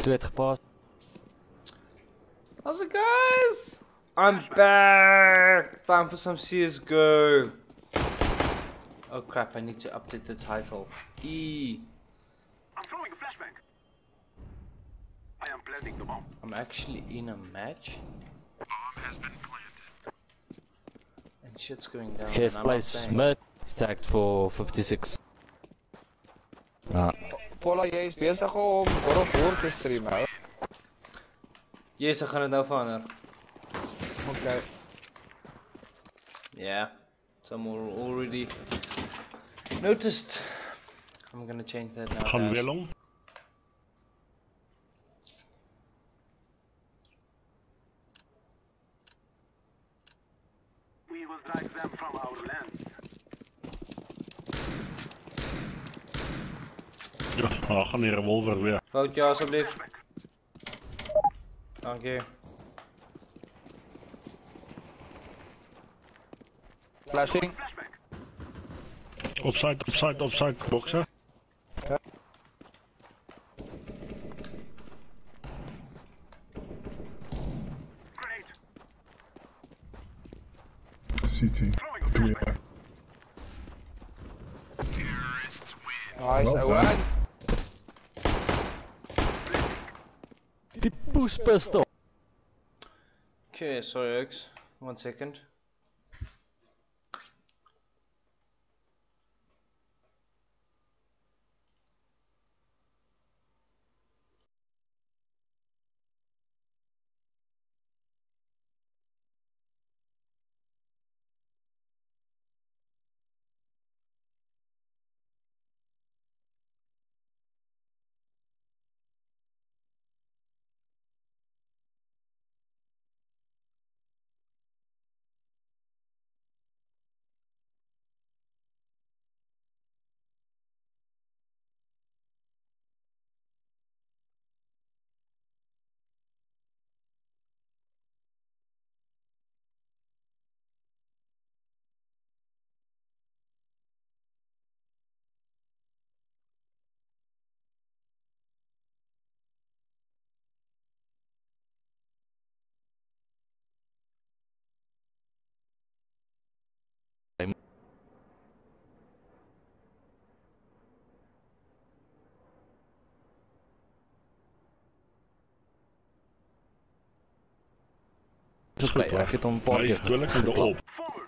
Twee het gepast. How's it, guys? I'm back! Time for some CSGO. Oh crap, I need to update the title. I'm throwing a flashbang. I am planting the bomb. I'm actually in a match. Bomb has been planted. And shit's going down. Geef and I'm place not paying. mid. Stacked for 56. Paula, jy is besig om God of War te streamen. Yes, I gaan het nou verander. Okay. Yeah, some already noticed. I'm gonna change that now. Gaan we guys. weer long? We will drive them from our lands. Ja, gaan die revolver weer. Foutje alsjeblieft. Dank je. Flashing. Opside, boxer. Ja. Grenade. CT. Throwing a flashbang. Yeah. Terrorists win. Nice, Well one. Die push pistol. Okay, sorry X. 1 second. Hij heeft een paar Hij keer is wel lekker erop. Forward.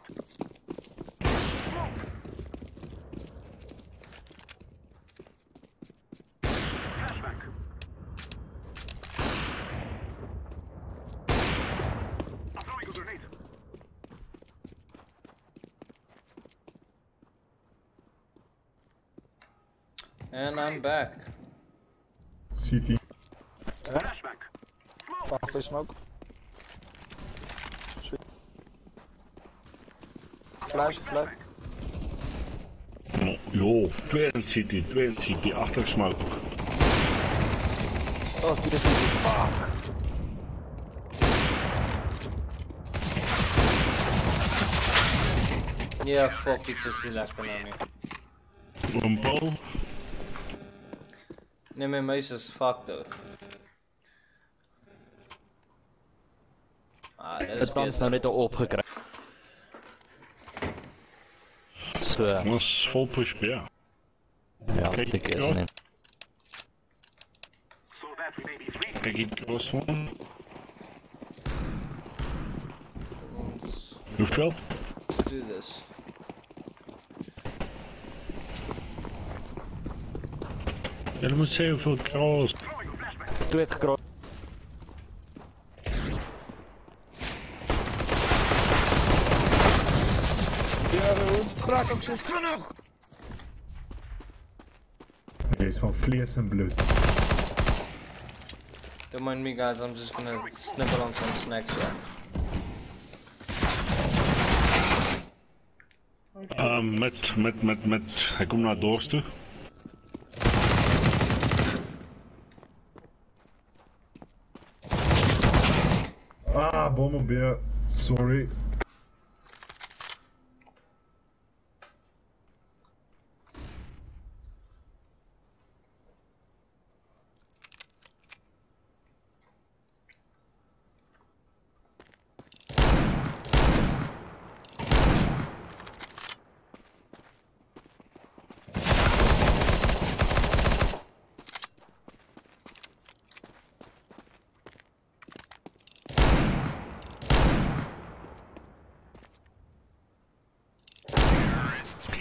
Flashbang. I'm throwing a grenade. And I'm back. CT. Flashbang. Smoke. Fuck, smoke. Sweet. Flash. Jo, 2 CT, achter smoke. Oh, dit is niet. Fuck. Yeah, fuck, it's just lekker nou nu. Rumpel. Nee, mijn muis is fucked though. Ah, dat is Het band is nou net al opgekregen. Zo. Dat is vol push, ja. Ja, dat ik is niet. So that we may be free. Kijk hier, cross one. Let's Hoeveel? do this. Ja, dan moet zeggen hoeveel cross. Throwing a flashbang. Twee het gekropt. Ja, het raakt ook zo vinnig. Hij is van vlees en bloed. Don't mind me guys, I'm just gonna snipper on some snacks here. Met. Hij komt naar het doors toe. Ah, bom op beer. Sorry.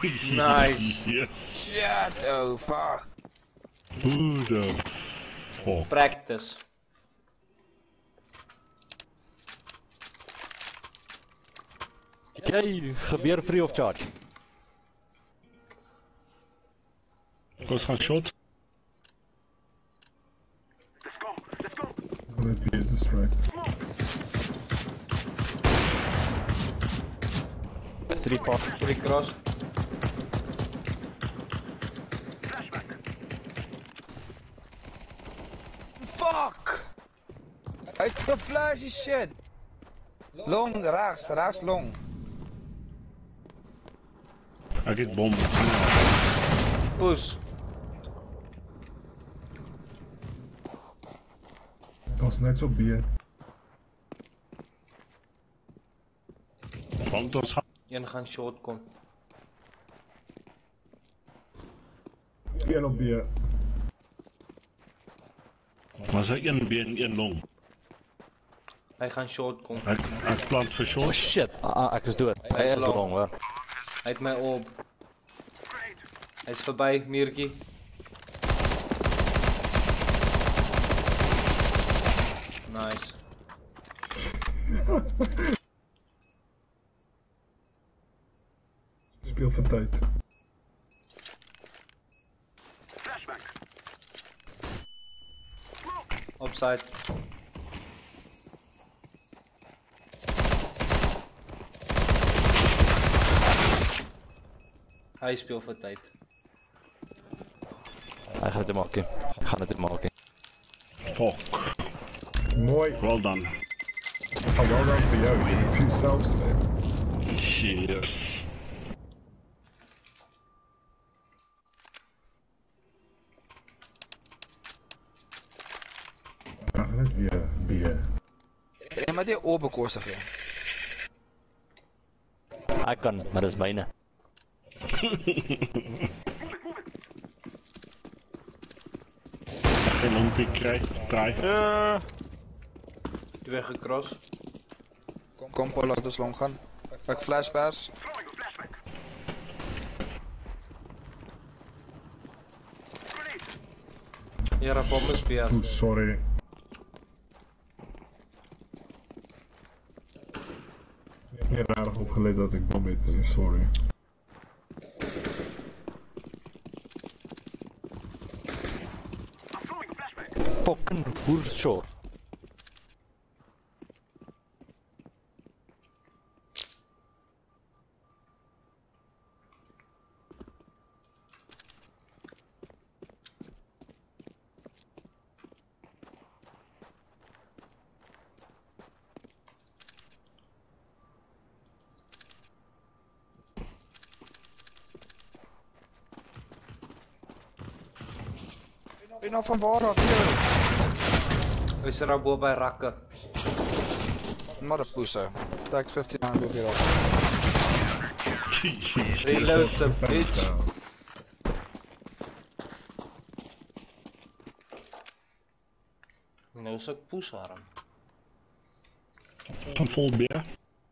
Nice. Yes. Shit, oh fuck. Who the fuck? Practice. Jy gebeur free of charge. Was gaan shot? Let's go. Let's go. I'm gonna be distracted. 3 pass. 3 cross. Flashback. Fuck! Hij heeft geflashy shit. Long, rechts long. Ek het bom. Push. Dat is niks op B. Want ons gaan. Een gaan short kom. 1 op B. Maar sy een been, een long. Hy gaan short kom. Ek plant vir Oh short. shit, ek is dood. Hy is lang. long hoor. Hy het my op. Great. Hy is verby, muurtjie. Nice. Speel van tijd. Flashback. Upside. Hy speel vir tyd. Hy gaan dit maak. Ek gaan dit maak. Fuck. Mooi. Well done. Ga wel dan voor jou. Je viel zelfs. Cheers. Ja, net weer B. Ja, maar die open korsig ja. Ek kan, maar dis myne. Geen long pick krijg. Draai. Twee gecross. Kom Paul, laat ons long gaan. Pak flashbars. Throwing a flashback. Grenade. Hier op bom speel. Oeh, sorry. Ik heb meer aardig opgeleid dat ik bom weet. Sorry. I'm throwing a flashback. Fucking hoer short. Ben je nou van waar af hier? Hy is daar bo by rakke. Maar de poeser. Tax 15 aan doe hier op. Reload se bitch. Nou is ek poesarm. Van vol beer.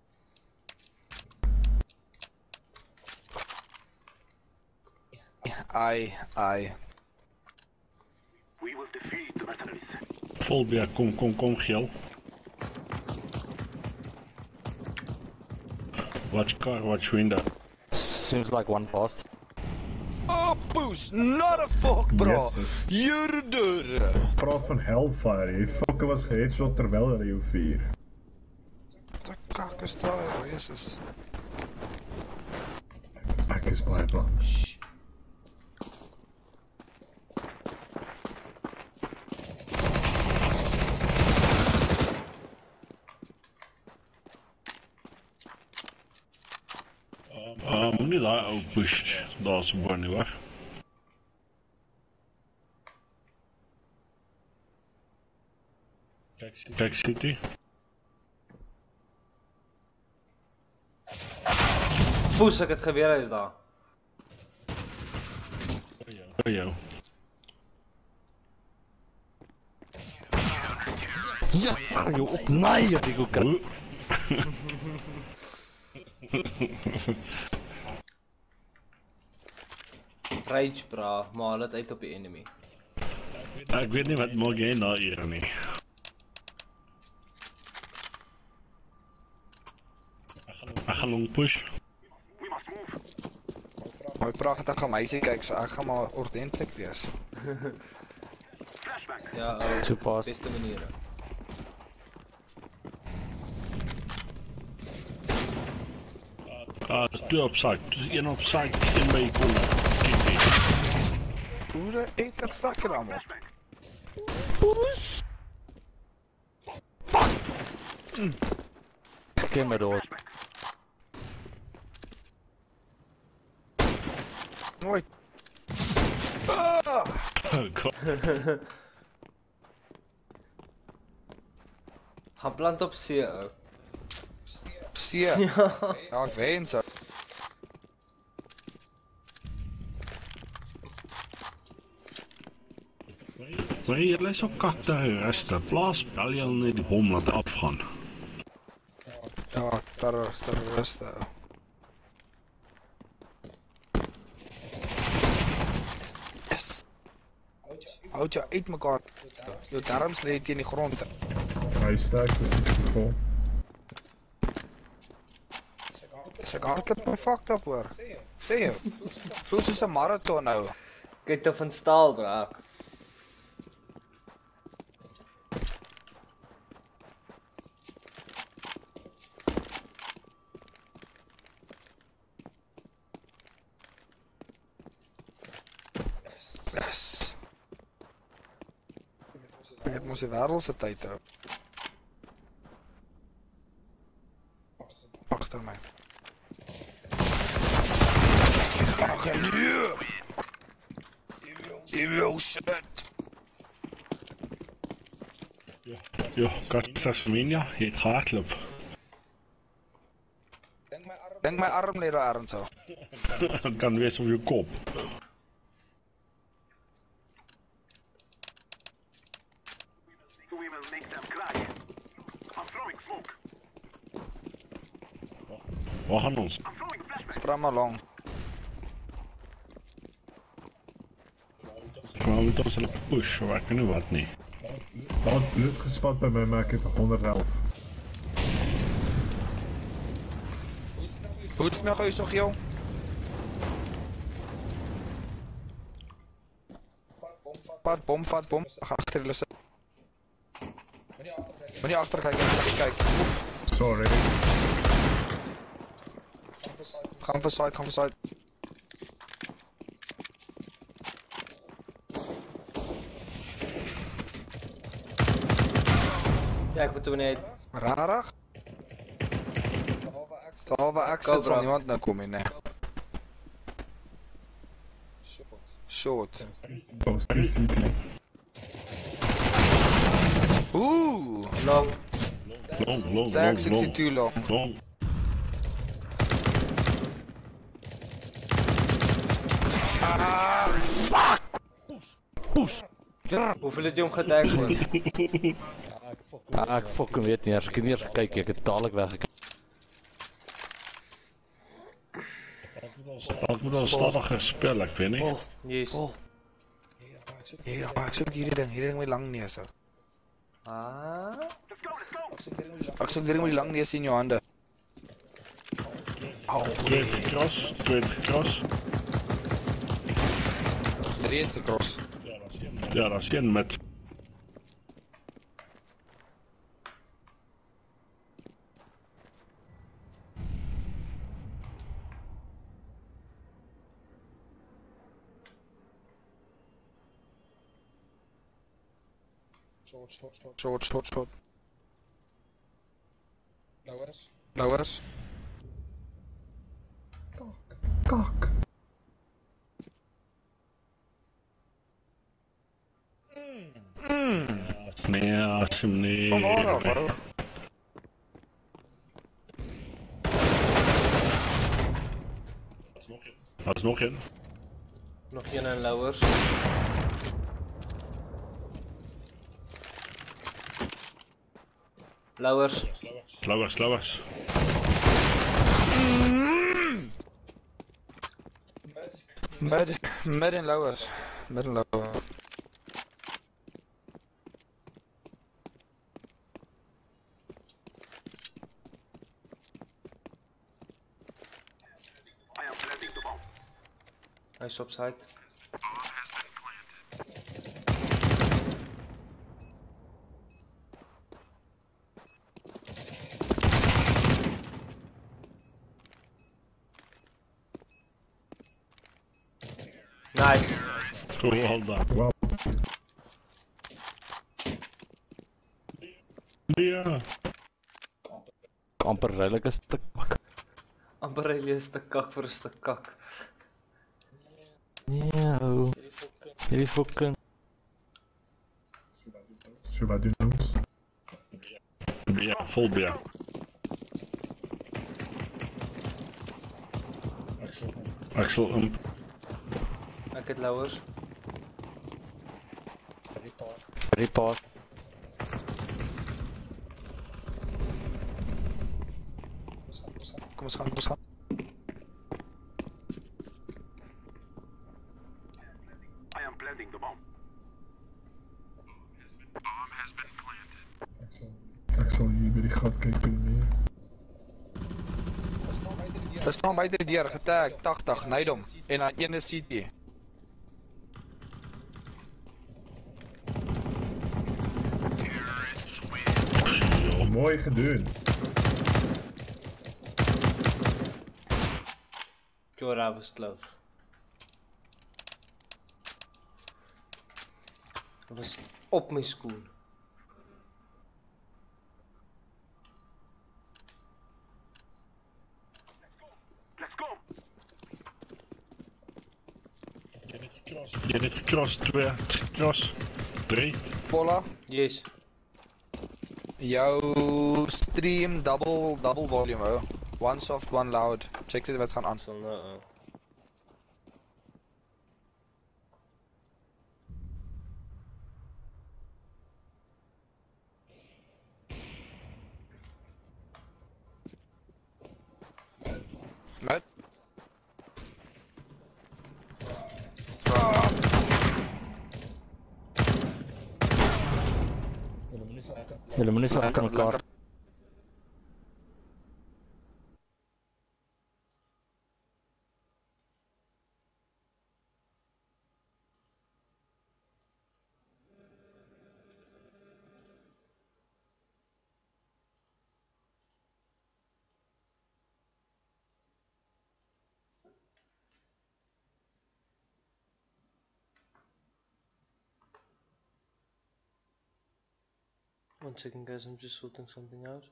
Ai. We will defeat the mercenaries. Vol beer. Kom, geel. Watch car, watch window. Seems like one passed. Oh, poes, not a fuck, bro. Jezus. Jure deur. Praat van Hellfire. Je fucker was geheadshot terwijl er je 4. Wat kak is dat, jezus. Ik is blij man. Moenie daai ou push daar so bo nie hoor. Kijk City. Poes, ek het geweer, hy is daar. By jou. Ja, jy op. Nee, ek ook kry. Rage bra, maar haal het uit op die enemy. Ek weet nie wat maak jy na hier nie. Ek gaan hom push. We must move. Maar ek praat net ek gaan meisie kyk, so ek gaan maar ordentlik wees. Flashback. Ja, Two pass. beste maniere. Twee op site. Dus een op site, een by die corner. Kijk die. Hoe de eet ek vlak hier allemaal? Flashback. Geen met door. Nooit. Ah! Oh god. Gaan plant op C ou. C. Ja, ek wens so. Maar hier is ook katte rustig. Plaas bel jy al net die bom laat afgaan. Ja, terroriste. Yes. Houd jou uit mekaar. Jou darms lê teen die grond. Hij staat dus in ieder geval. Is ek hardloop my fucked up hoor. Sê jy? Voel soos 'n marathon nou. Kyk dan van staal bra. Yes. Ek het mos die wêreld se tyd hou. Agter my. Ag nee. You shit. Ja, Kastasminia, jy het gehardloop. Dink my arm lê daar ergens so. Kan wees op jou kop. We will make them cry. I'm throwing smoke. Waar gaan ons? I'm throwing a flashback. Stram along. Maar moet ons hulle push, of ek weet nie wat nie. Daar het bloed gespat bij mij, maar ik heb 111. Hoe is my huis nog jou? Vat bom. Ek gaan agter julle sit. Moenie agter kyk. Kyk. Sorry. Gaan vir side. Ja, ek moet toe net. Rarig. Behalwe ek Go, sit sal bro. niemand nou kom nie, nee. Short. Zoals CT. Ooh. Long. Tag 62 long. Long. Hoeveel het jy hom getag hoor? Ek fucking weet nie, as ek nie eens gekyk, ek het dadelik weggekyk. Ek moet al stadig gespeel, ek weet nie. Yes. Ja, ek soek hierdie ding met lang neus. Ah. Let's go. Ek soek hierdie met lang neus in jou hande. Au, Tweede cross. 3 het gekros. Ja, daar is een met. Short. Lowers. Kak. Nee, as hem nie. Van waar af, ou? Daar is nog een. Nog een in lowers. Lowers. Slowers. Mud. Mid and lowers. Mid and lower. I am planting the bomb. Nice upside. Nice. Well done. Well, Ja. Amper redelijk een stuk. Amper really is te kak voor een stuk kak. Ja, jullie fucking. should I do those? Ja, vol bier. Axel, Ek het lowers. Report. Kom eens gaan, kom eens gaan. I am planting the bomb. Axel, hier bij die gat kijken meer. Er staan buiten die deur, getag, 80, Nydom. En dan ene CT. Mooi gedaan. Cura was close. Dat was op mijn schoen. Let's go. je hebt cross 2, cross 3. Polla, Yes. jouw stream double volume ho. One soft, one loud. Check dit wat gaan aan. So no. Met? Jullie moeten niet zo achter elkaar. One second guys, I'm just sorting something out.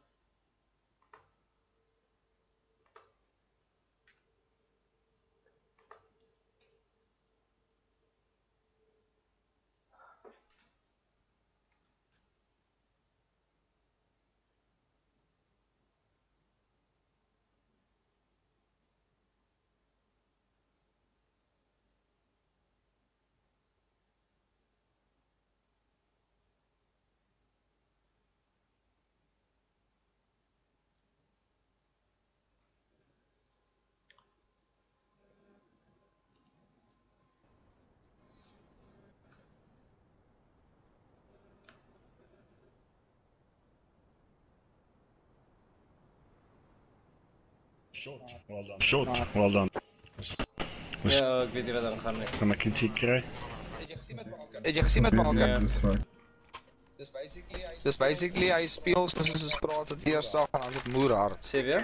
Shot, well done. Ja, ik weet niet wat er gaan. Kan ik iets krijgen? Het jy gesien met Mark? Ja. Dis right. Dus basically hy speel soos ons praat het eers af en dan sit moer hard. Sê weer?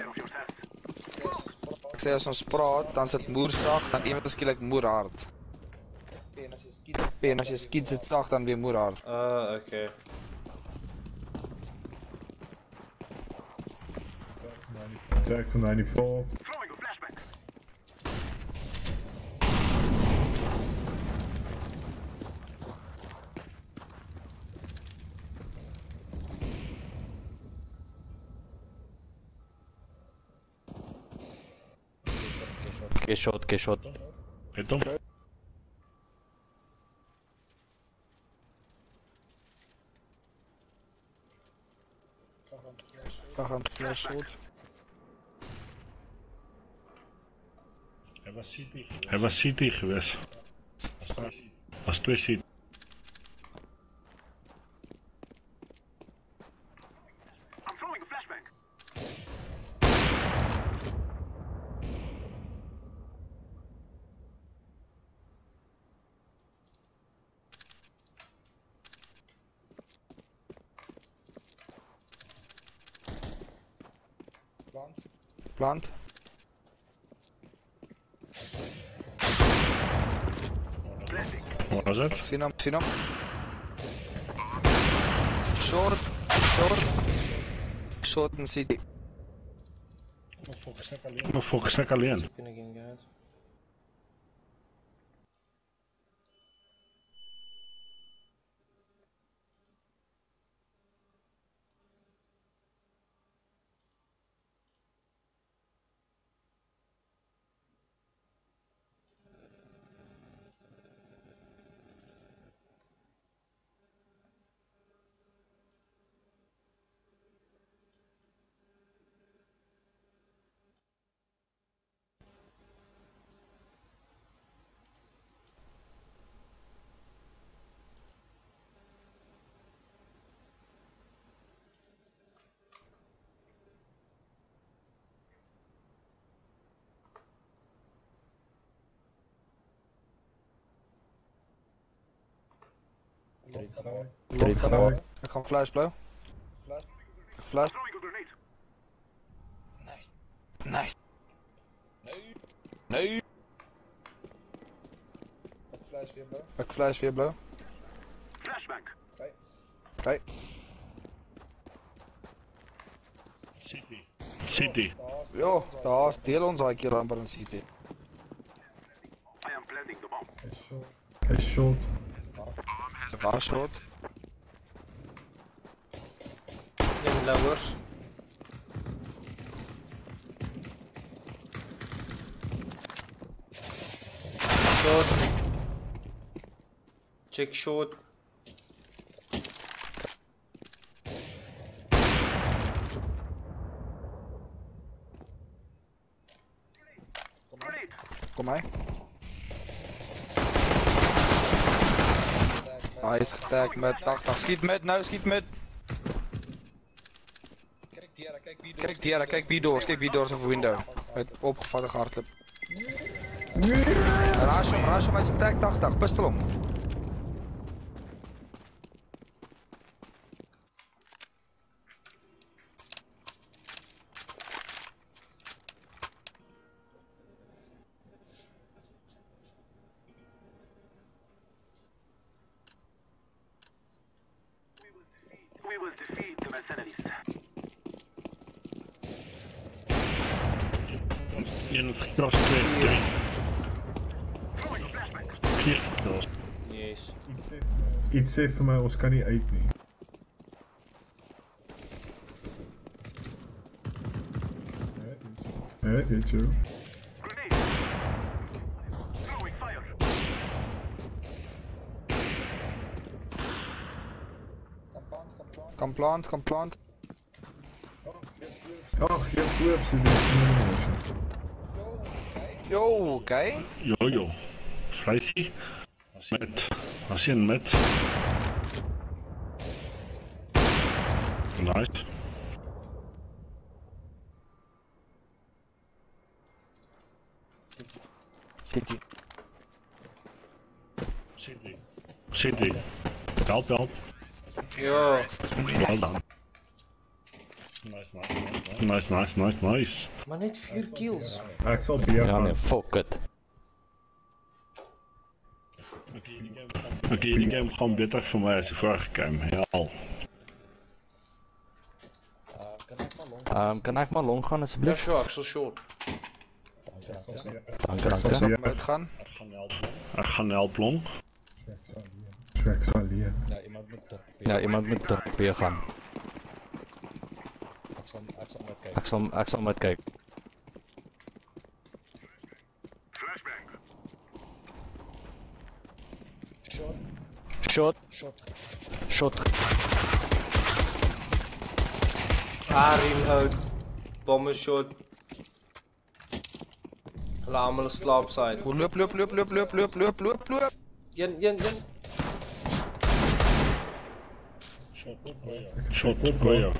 Ek sê as ons praat, dan sit moer sag, dan iemand skielik moer hard. En as jy skiet sit sag dan weer moer hard. Okay. Jack van 94. Throwing a flashbang. K shot. Hit hem. Dan gaan flash shot. Hij was CT geweest. Was 2 seat. I'm throwing a flashbang. Plant. Wat was het? Sien hem. Short. Short en city. Nog volgens stek alleen. Again, guys. Drie van Ik ga flash blauw. Flash. Throwing a grenade. Nice. Nee. Ik flash weer blauw. Flashbang. Kijk. City. Jo, daar is deel ons keer dan bij een city. I am planting the bomb. Hij shot. Ze waren short. In lowers. Short. Check short. Grenade. Kom mij. Hij is getagd met 80. Schiet met, nou schiet met. Kijk Tiara, kijk wie door zijn window. Met opgevatte hardloop. Raas hem, hij is getagd 80. Pistol om. We will defeat the mercenaries. In het gras 2, 3. Throwing a flashbang. 4 gras. Yes. Iets safe vir my, ons kan nie uit nie. Ja, weet jy. Grenade. Throwing fire. Kan plant. Ag, jy koop sy dit. Yo, oké. Jojo. Vrijsie. Als je een met. Nice. City. City. Help. Yo. Well done. Nice. Maar net 4 kills. Ek sal B Ja gaan. nee, fuck it. Oké, die game gewoon beter voor mij als de vorige game. Ja. Kan ek maar long gaan Ja, asseblief? sure, Axel short. Dankie. Zal ik uitgaan? Ik ga help long. So ek sal leer. Ja, iemand moet op weer gaan. Ek sal met kyk. Flashbang. Shot. Reload. Bomber shot. Hulle almal is klaar op side. Loop. Een. Shot op bij jou.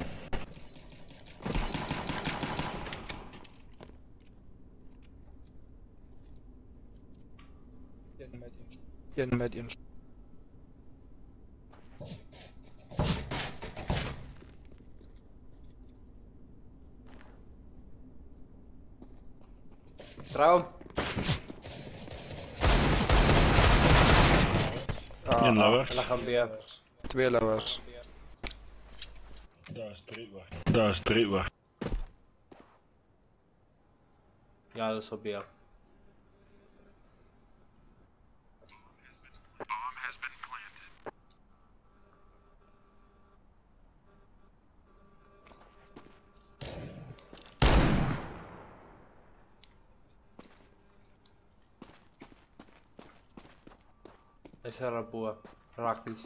Een met een. Trouw. Een lower. En dan gaan we 2 lowers. Daar is 3 weg. Ja, dat is op jou. Is er een boer. Praktisch.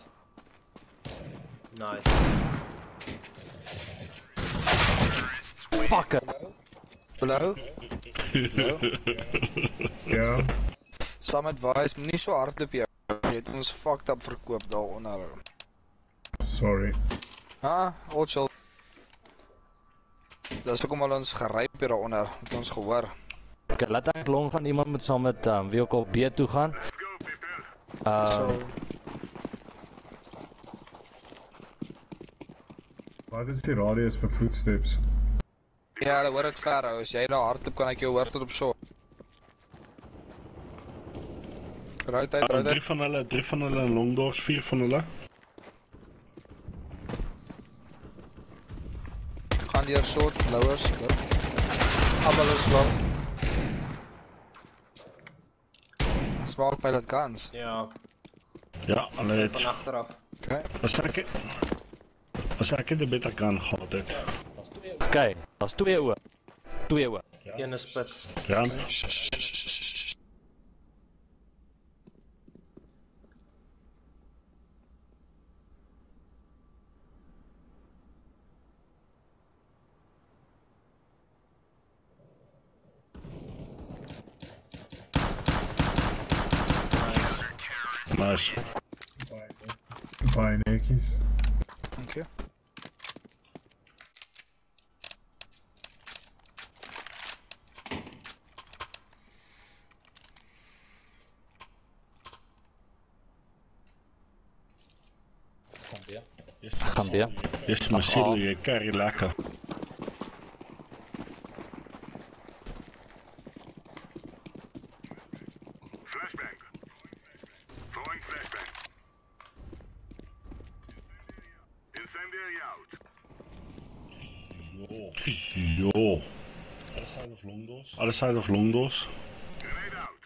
Nice. Fuck it. Hallo? Ja, Some advice, nie so hardloop jy. Jy het ons fucked up verkoop daaronder. sorry. All chill. Dis hoekom al ons geryp hier daaronder, het ons gehoor. Okay, laat ek long gaan, iemand moet saam met wie ook al B toe gaan. Wat is die radius vir footsteps? Ja, hulle hoor het ver hou. As jy daar hardloop kan ek jou hoor tot op short. Right uit. 3 van hulle in longdoors, 4 van hulle. Gaan deur short, lowers. Allemaal is long. Smoke pilot guns. Ja, Ja, hulle het. van achteraf. Okay. As ek het 'n beter kan gehad het. Okay, daar's 2 oor. 2 oor. Een is spits. Ja. Nice. Baie netjies. Dank je. Gaan B. Dis my siel, jy carry lekker. Flashbang. Throwing flashbang. Incendiary out. Jo. Other side of longdoors. Grenade out.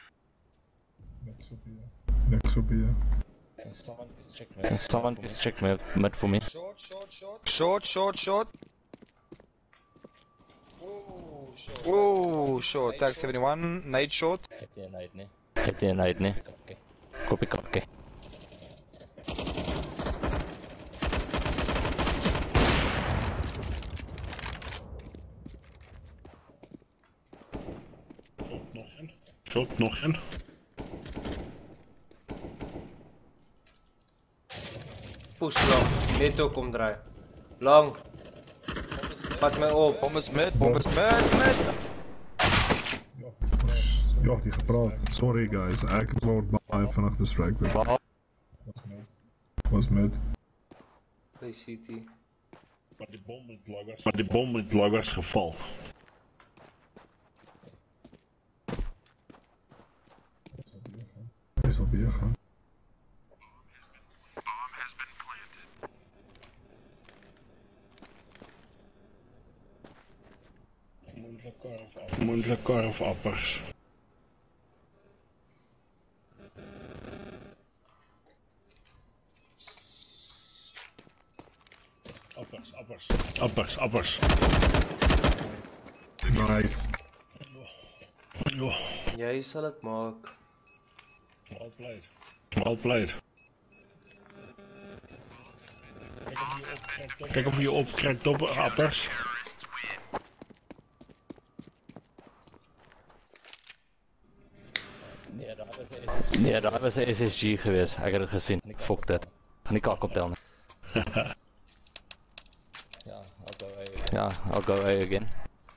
Niks op hier. Can someone please check mid for me? Short. Ooh, short. Tag 71. Nade short. Het jy night nie? Copy. Shot nog een. Push long. Net ook omdraai. Long. Pat my op. Bomb is mid. Ja, die gepraat. Sorry guys, ek word baie vinnig distracted. Was met. By CT. Maar die bom met loggers geval. Is al weer gaan. Moontlik kar of appers. Appers. Nice. Jo, Jy sal dit maak. well played. Kijk of je opkrijgt op appers. Nee, dat was een SSG geweest. Ik heb het gezien. Ik fok dit. Gaan die kak optellen. Ja, I'll go A again.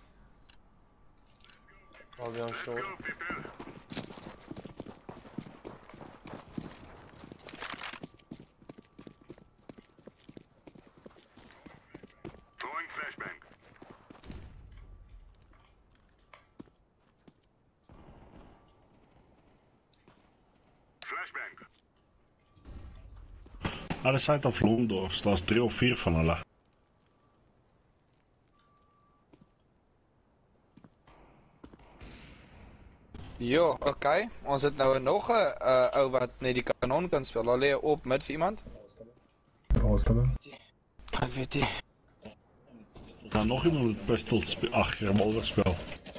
I'll be on short. Go, people. Throwing flashbang. Flashbang. Aan de site of Loendorf, daar is 3 of 4 van hulle. Jo, oké. Ons het nou nog 'n ou wat net die kanon kan speel. Daar lê op met vir iemand. Ausstellen. Ek weet nie. Nou, nog iemand met pistol ach, revolver speel.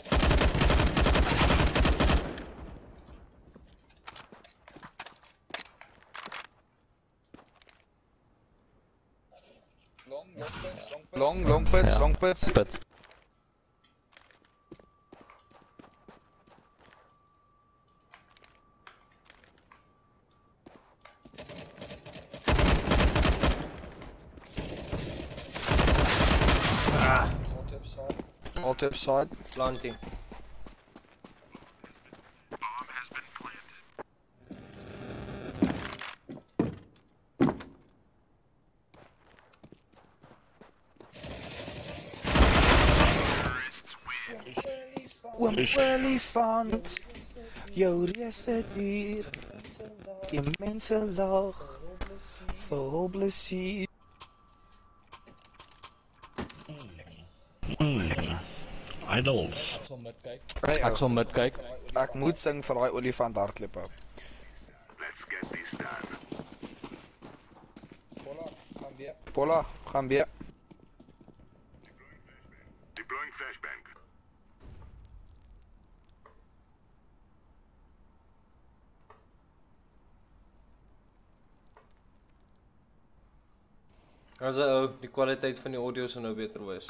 Long pits, Ja. long pits. Pits. All tip side. Planting. Oom olifant. Jou reuse dier. Die mense lag. Vol plesier. Idols. Hey, Ek sal met kyk. ek moet sing vir daai olifant hardloop. Let's get this done. Pola, gaan weer. Deploying flashbang. As ou, die kwaliteit van die audio sou nou beter wees.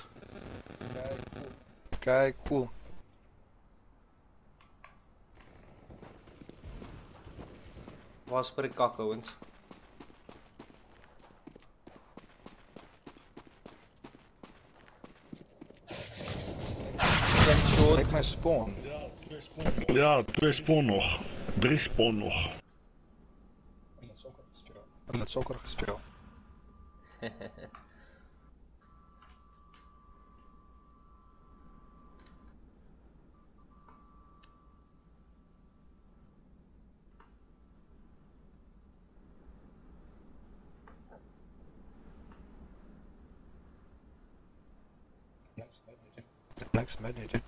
Kyk, cool. Waar's by die kak ouens? Een short. Ek my spawn. Ja, 2 spawn nog. 3 spawn nog. Hulle het sokker gespeel. Next manager.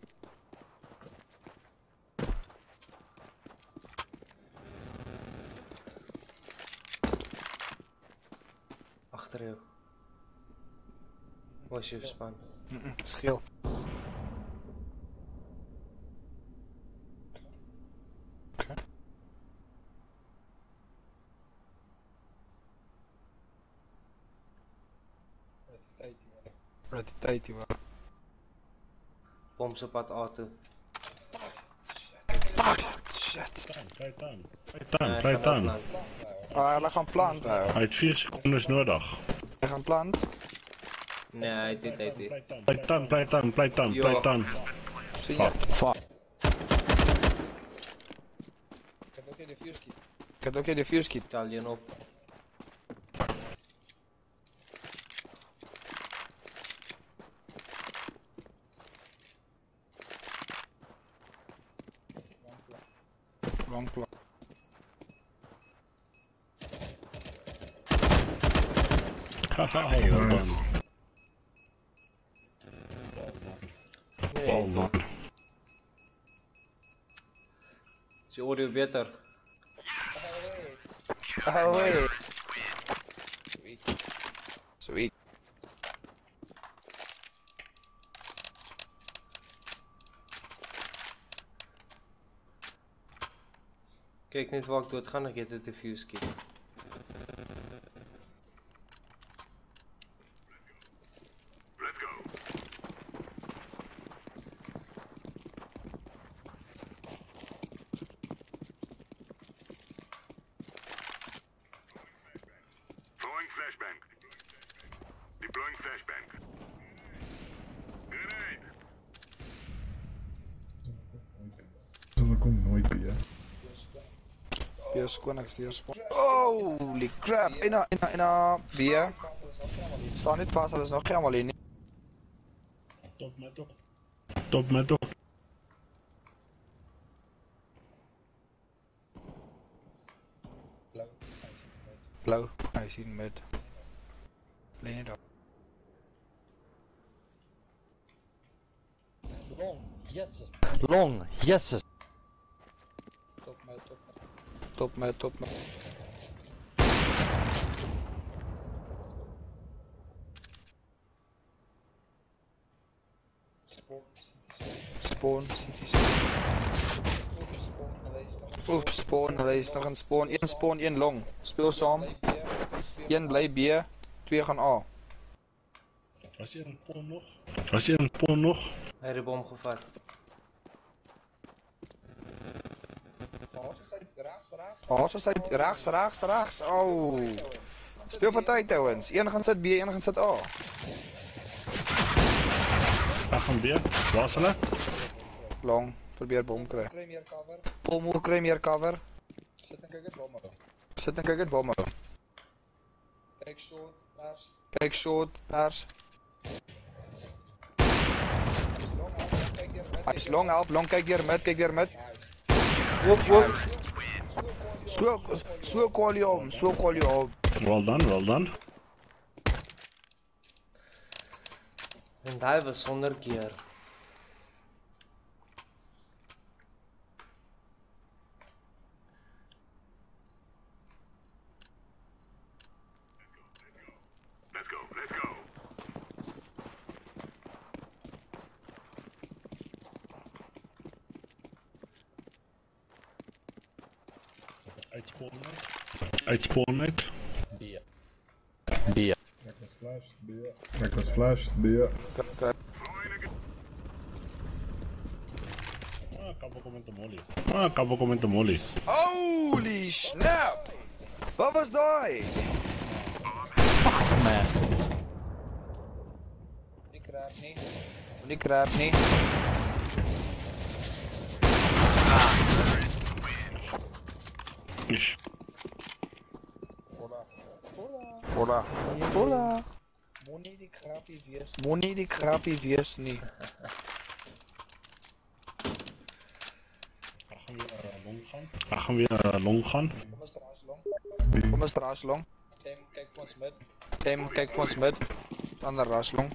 Agter jou. Was jou span? Schil. Okay. Tyd hier. Boms op pad A toe. Shit. Play aan. Hulle gaan plant. Hij heeft 4 secondes nodig. Hulle gaan plant. Nee, hy het dit. Play aan. Sien jy? Fuck. Ek het ook hier die vuurskiet. Tel een op. Long plan. Haha, well done. Well done. Is die audio beter? Oh wait. Sweet. Kyk net waar ek dood gaan, ek het 'n diffuse kit. Let's go. flashbang. Deploying flashbang. Grenade. Er komt nooit bier. Bier skoon, ek steer skoon. Holy crap! En bier. Staan niet vast, dat is nog geen alleen niet. Top met op. Top met op. Blauw, hij ziet met. Leen niet op. Long, yes. Top met. Spawn, city. Oep, spawn, hulle is nog een spawn. 1 spawn, 1 long. Speel saam. 1 bly B, 2 gaan A. Was hier een spawn nog? Was hier een spawn nog? Hij heeft de bom gevat. Basis uit rechts. Oh. Speel van tyd ouens. 1 gaan sit B, 1 gaan sit A. Daar gaan weer. Waar is hulle? Long, probeer bom kry. Bom kry meer cover. Sit en kyk het bom. Kyk short, pers. Hy is long help, long kyk deur mid. Woep. So call you om. Well done. En hij was zonder keer. Let's go. Uitspoor net. B. Kijk, was flash, bier. Acabou com muito molly. Holy snap! Wat was daai? Man. Die krap nie. Hola. Moenie die krapie wees nie. Gaan we naar long gaan? Kom eens raas long. Kijk voor ons mid. Ander raas long.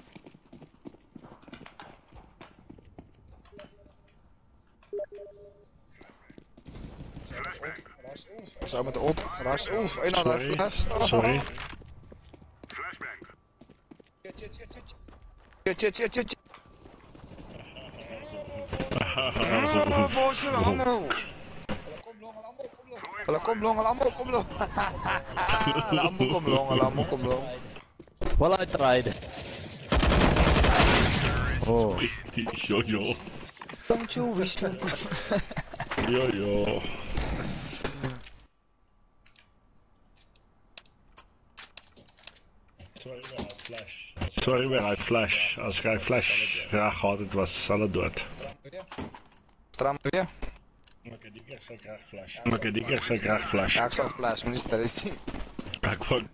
Zo met de op. Raas oef. En dan flash. Sorry. Flashbang. Shit. Bosje allemaal. Kom long. Lambo kom long. Well, I tried. Oh. Yo. Don't you wish you Yo. Sorry, weer uit flash. Als ik flash graag had, het was alle dood. Tram weer. Oké, die keer zou ik graag flash. Ja, ik zal flash, maar niet sterren. Ja, ik wou...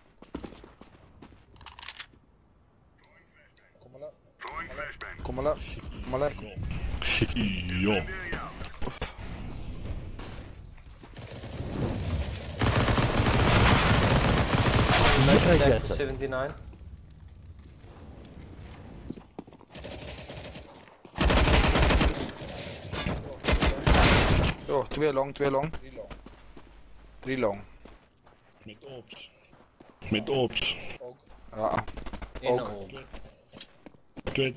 Kom maar. Yo. Back to 79. Oh, 2 long. 3 long. Met ops. Ja. Ook. Twee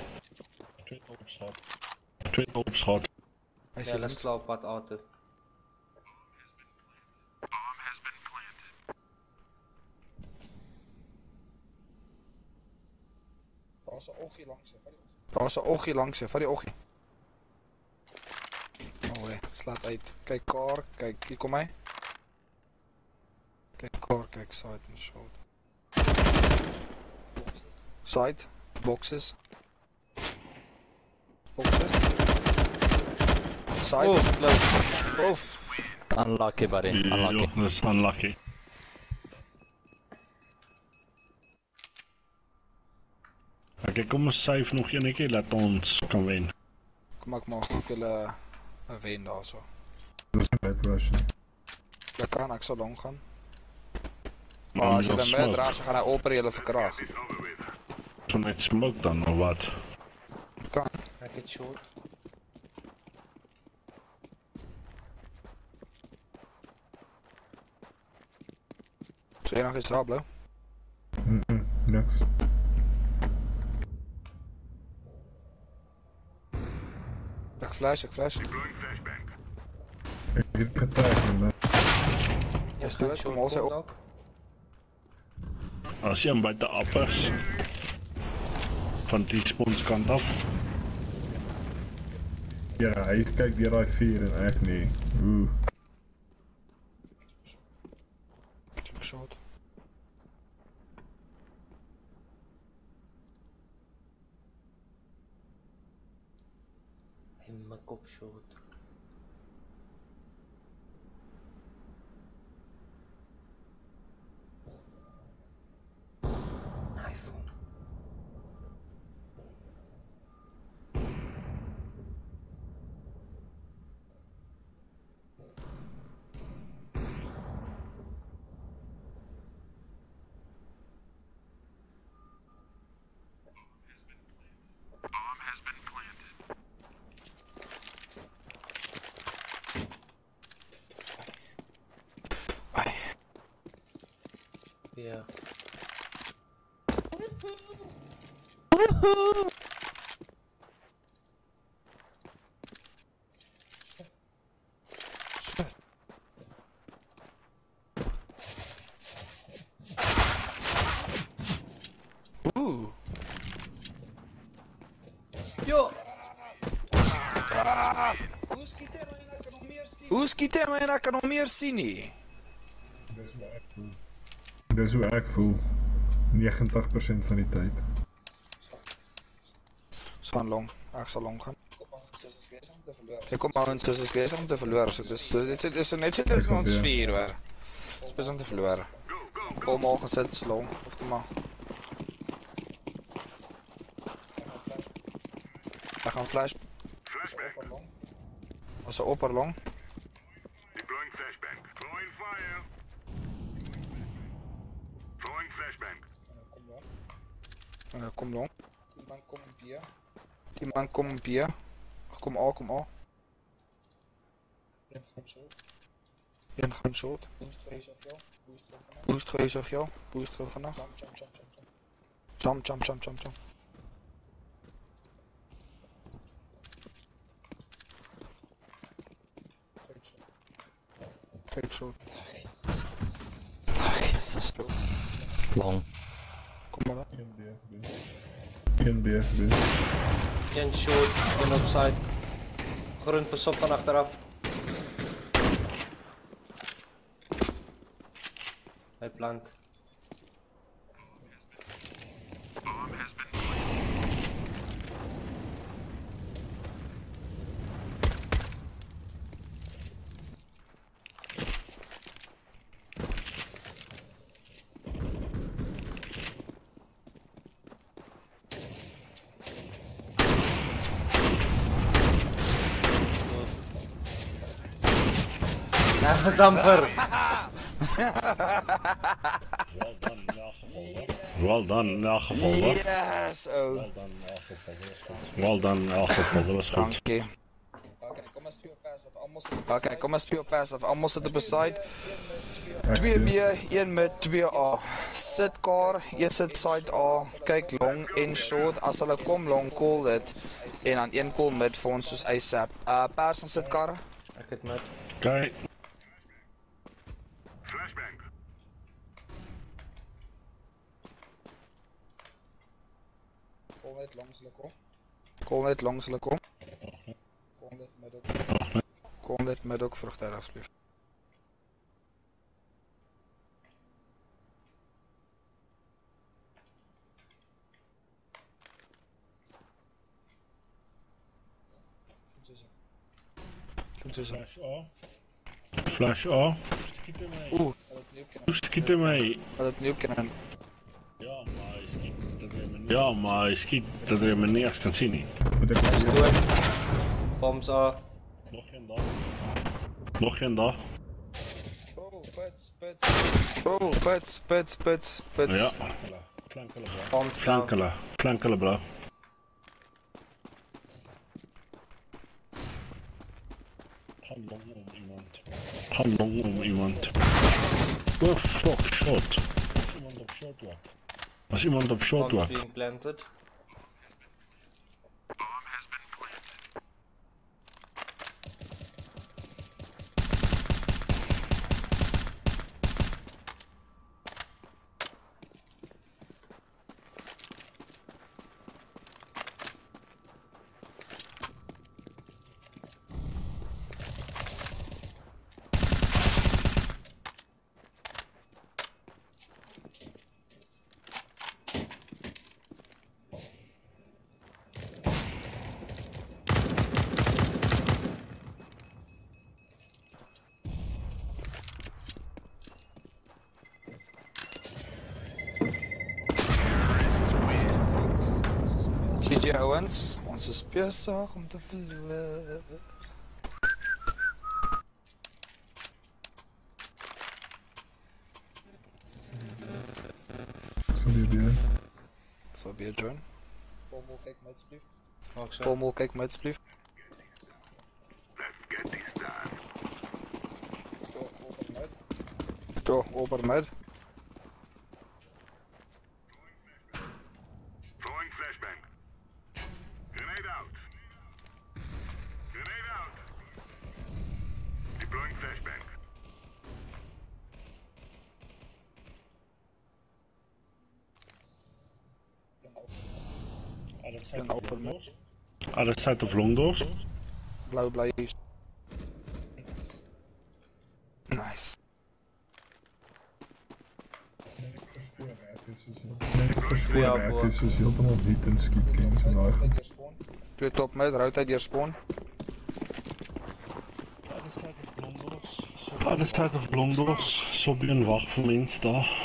ops gehad. Hij Ja, dat is klaar op wat auto. Daar is een oogje langs, vat die oogje. Oh hé, slaat uit. Kijk kar, kijk, hier kom hij. Kijk kar, kijk side en shot. Side. Boxes. Boxes. Side. Oh, close. Oof. Unlucky, buddy. Unlucky. That's unlucky. Oké, kom ons save nog een keer, laat ons kan wen. Kom ek maak nog julle 'n wen daar so. Dat is een rush. Dat kan ek so lank gaan. Maar as jy dan met raas gaan hy oper julle verkrag. So net smoke dan of wat? Kan. Ek het short. So jy nog iets daar blou? Niks. Ek flash. Ik heb getuigd, man. Jy stoot, kom ons op. As jy hom by die appers van die sponskant af. Ja, hy kyk deur daai vuur en ek nie. Oeh. Check shot. In my kop short. Knife on. Yeah. Ooh. Yo! Hoe skiet hy my en ek kan hom meer sien nie? Dis hoe ek voel. 90% van die tyd. Span long, ek sal long gaan. Ek kom aan soos ek besig om te verloor. So dit is net so dis ons 4 hoor. Dis besig om te verloor. Kom al gesit slong of te maar. Ek gaan flash. As 'n opper long. Deploying flashbang. Throwing fire. Throwing flashbang. Kom long. Die man kom op B. Kom A. Een gaan short. Boost gewees of jou. Boost gou vanaf. Jump. Kijk short. Jesus. Long. Kom maar. Geen B gedoen. Een short, een upside. Groen, pas op van achteraf. Hij plant. Dat was amper. Well done in elk geval, hoor. Yes, oh. Well done in elk geval, dat was goed. Dankie. Oké, kom maar speel passive. Almal sit op 'n side. 2B, 1 mid, 2A. Sit car, een sit side A. Kyk long en short. As hulle kom long, call dit. En dan een call mid vir ons soos ASAP. Person sit car. Ek het met. Oké. Flashbang. Call net langs hulle kom. Call net mid ook. Call net mid ook vroegtydig asseblief. Flash A. Flash A. Skiet mij. Oeh, Skiet mij. had het nu kunnen. Ja, maar hij schiet dat je me niet eens kan zien. Moet ik hier? Dood. Bombs are. Nog geen dag. Nog geen dag. Oh, pets. Ja. Flankelen bro. Bombs down. Flankelen. Flankelen bro. Gaan long om iemand. Gaan long om iemand. Oh fuck, shot. Als iemand op shot wat. Als iemand op shot Bombs wat. being planted. GG Owens, ons is besig om te verloor. Sal weer join. Pomel, kyk my asseblief. Maak so. Pomel, kyk my asseblief. Let's get this done. Open mid. Throwing flashbang. Grenade out. Grenade out. Deploying flashbang. En open mid. Other side of long doors. Blauw. Nice. Het is dus helemaal niet in Skip Kings vandaag. Twee top mid, route uit spawn. Other side of long doors. Zo bij een wacht voor mensen daar.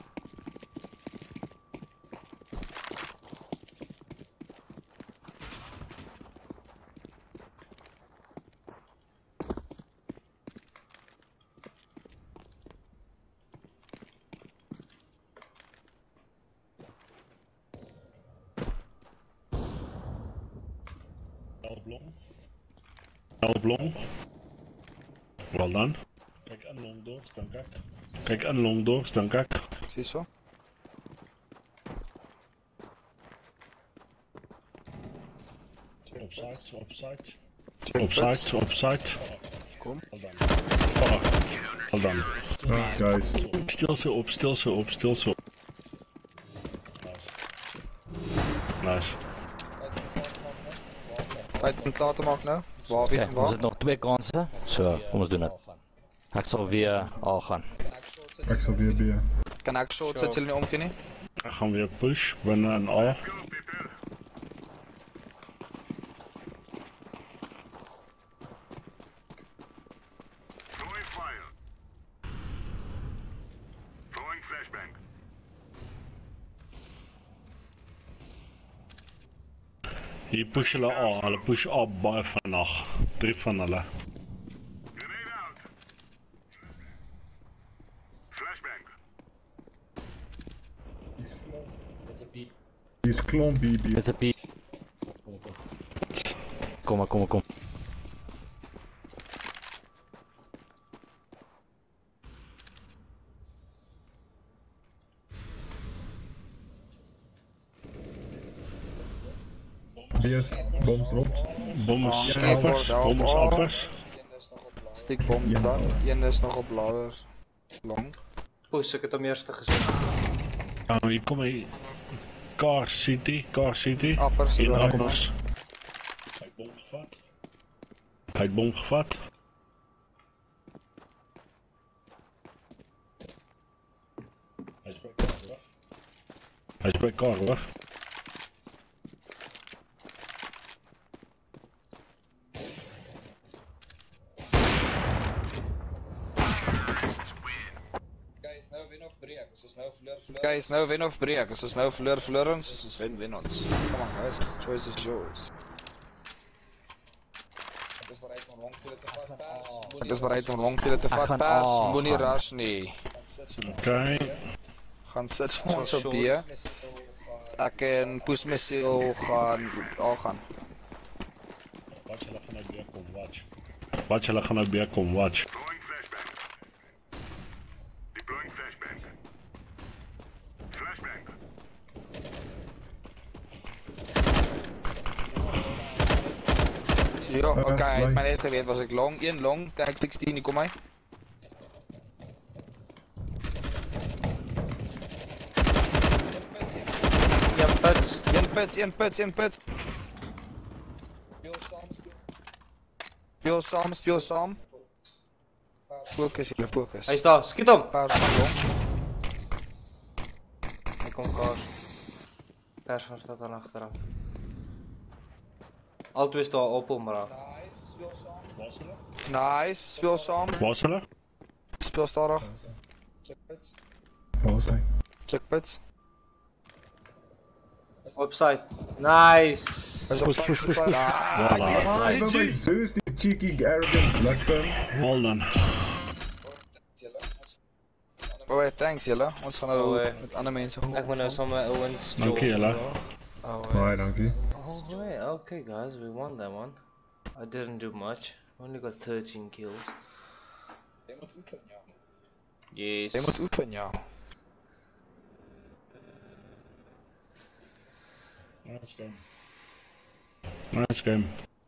Long. Well done. Kijk een long doors, dan kijk. Kijk een long doors, dan kijk. Zie zo. Opside. Kom. Well done. Guys. Stil zo op. Nice. Tijd om klaar te maken nou. Waar wie Kijk, van ons waar? het nog 2 kansen. Zo, kom ons doen het. Ek sal weer A gaan. Ik zal weer bij. Kan ek short zet jullie niet omgeen nie? Dan gaan we weer push, binnen een A. Go, people. Throwing fire. Throwing flashbang. Hier push hulle A, hulle push A baie vinnig. 3 van hulle. Grenade out. Flashbang. Die is klomp BB. Dit is 'n P. Kom. Die is boms erop. Bombs Ja, appers, ja, bombs ja. appers. Stiekbom Ja. daar. Een is nog op blauwer. Long. Push, ek het hom eerste gesien. Hier kom hy. Car City. Appers, In ja. appers. Hy het bom gevat. Hy is by kar hoor. Guys, nou win of breek. As ons nou verloor ons, as ons wen ons. Come on guys, choice is yours. Ek is bereid om long vir dit te vat pers. Moenie rush nie. Okay. Gaan sit vir ons op B. Ek en Poes Messiel gaan A gaan. Watch, hulle gaan nou weer kom, watch. Watch, hulle gaan nou weer kom, watch. Deploying flashbang. Deploying flashbang. Flashbang. Ja, okay, hy het my net geweet, was ek long, 1 long, tag 16, hier kom hy. Een pits. Speel saam. Focus. Hy is daar, skiet hom! Pers van long. Hy kom kaars. Pers van staat aan agteraan. Al twee staan op hom, bra. Nice, speel saam. Waar is hulle? Speel stadig. Waar is hy? Check pits. Opside. Nice! Hy's op Push. side. Ah, but my Zeus, die cheeky, arrogant blikseem. Well done. Oh, thanks julle. Ons gaan nou Oh, met ander mense Ek moet nou sommer Owens Dankie julle. Baie dankie. Oh wait, okay guys, we won that one. I didn't do much. Only got 13 kills. Yes. Jy moet oefen, ja. Nice game.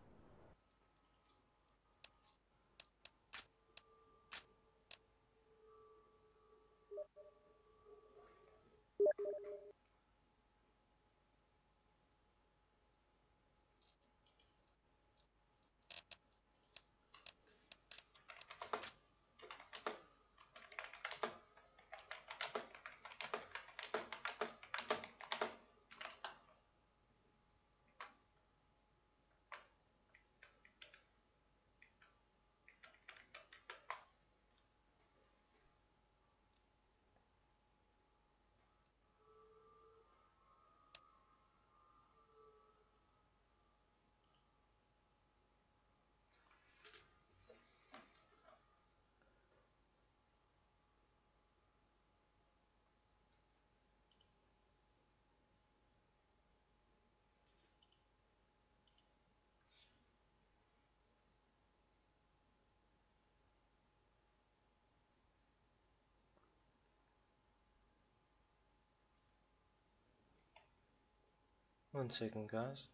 One second, guys.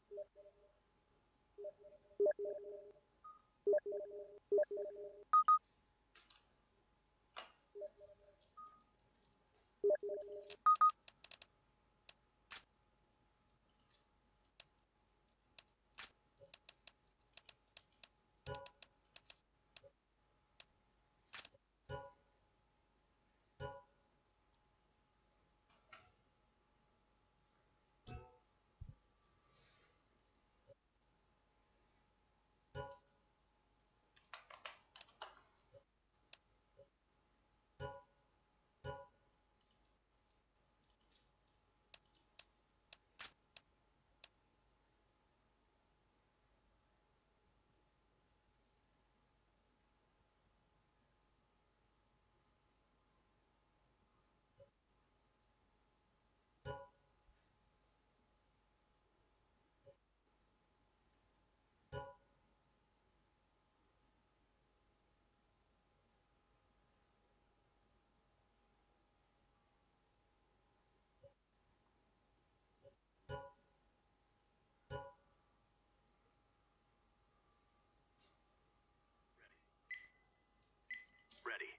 Ready.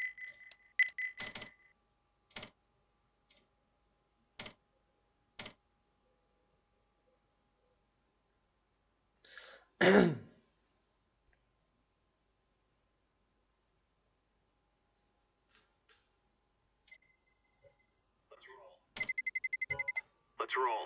Let's roll.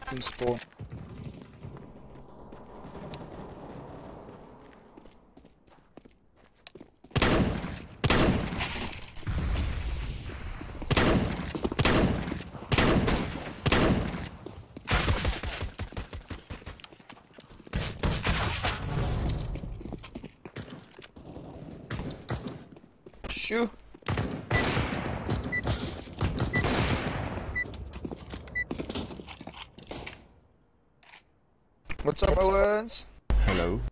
in spawn. Shoo. What's up, Owens? Hallo.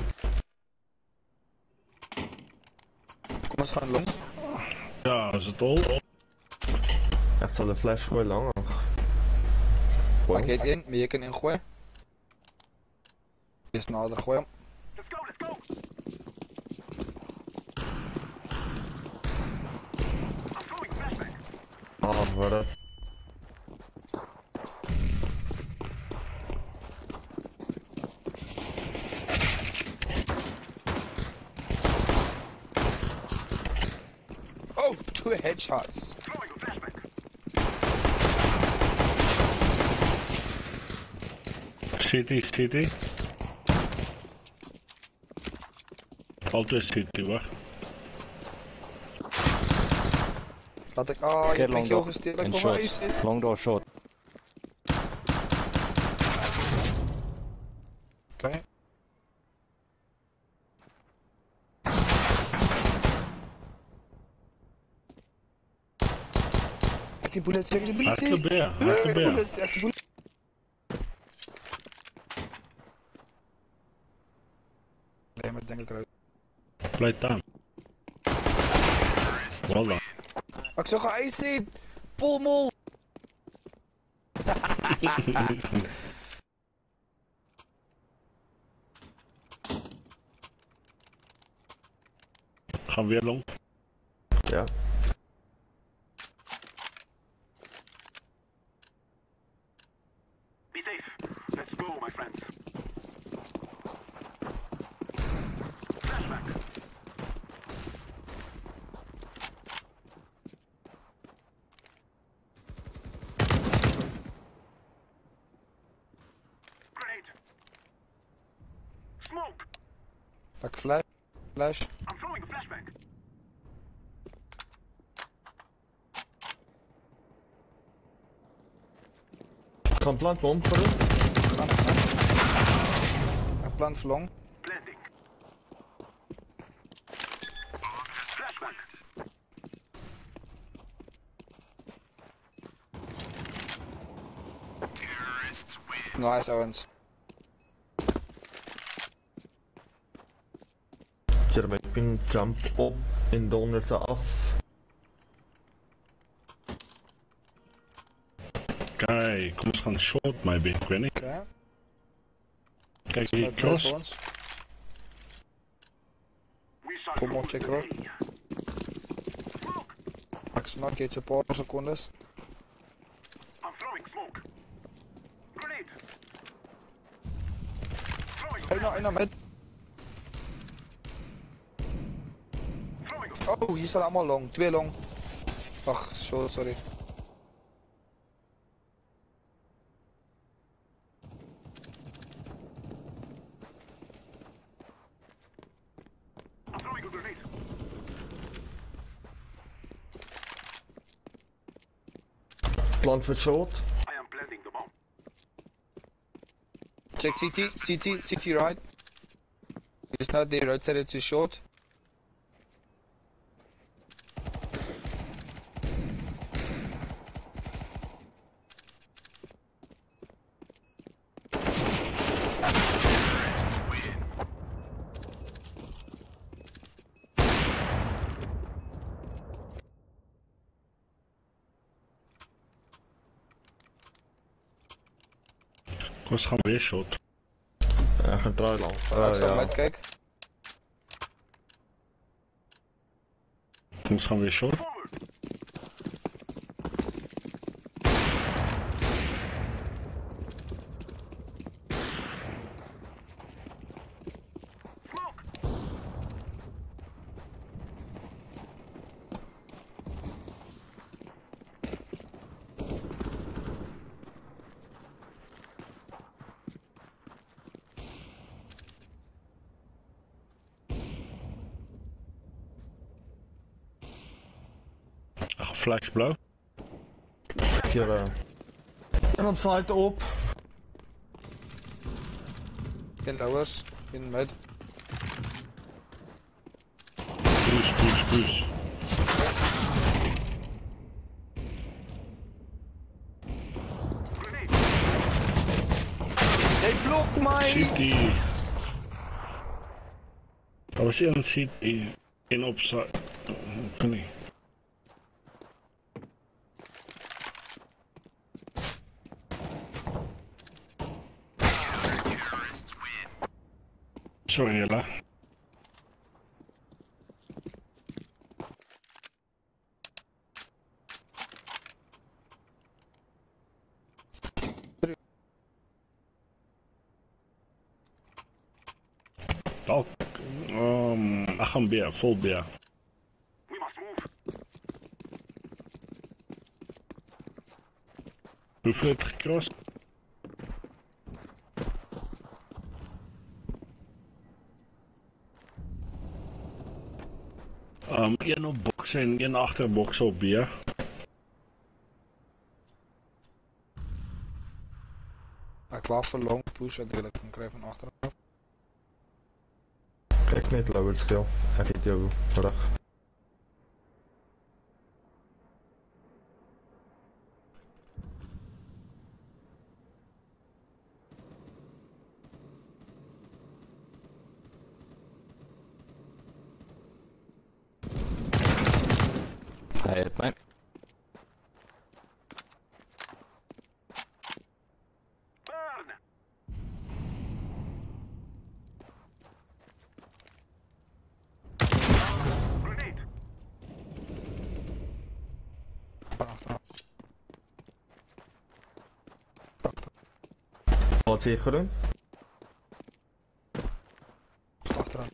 Kom ons gaan long. Ja, is het al? Echt zal de flash gewoon langer. Ek het een, maar jy kan ingooi. Is nader gooi hom. Let's go, let's go. I'm throwing flashbang. Oh, wat een... Oh, 2 headshots. Throwing a flashbang. City. Altijd City, wacht. Laat ek, jy Keer het my long kill door. gesteel. En Kom maar short. uit. Long door short. Okay. Ek die bullets, ek die bullets. Hartlebeer. Ek die bullets, ek die bullets. Nee, maar denk ik eruit. Blijf aan. Wel dan. Ek so geëis het. Polmol. Gaan weer long. Ja. Be safe. Let's go, my friends. Flashback. Grenade. Smoke. Ek flash. I'm throwing a flashbang. Ik ga een plantbom voor hem. Ek plant long. Planting. Flashbang. Nice, Owens. Jeremy, ik pin jump op en donder ze af. Kijk, kom eens gaan short maybe, ik weet niet. Okay. Kijk hier, cross. Owens. We shot Kom op, check hoor. Smoke. Ek snak iets 'n paar sekondes. I'm throwing smoke. Grenade. Throwing a Hey nou met. Throwing a Oh, hier staan allemaal long. 2 long. Ag, sorry. I'm throwing a grenade. Plant voor short. I am planting the bomb. Check CT right. He's not there, outside it's too short. Kom eens gaan weer short. Gaan draaien lang. Ek sal net kyk. Kom eens gaan weer short. Forward. Smoke. flash blauw. Julle. En op side op. In lowers, in mid. Push. Jy blok my! City. Dat was een City. En op side. Kan nie. Sorry, julle. Dalk, ek gaan B, vol B. We must move. Hoeveel het gekrost? Een op box en een achter box op B. Ek wou vir long push wat wil ek kan kry van agteraf. Kyk net lower stil. Ek het jou rug. Hy het my. Burn! Grenade! Van agteraf. Wat sê jy gedoen? Agteraf.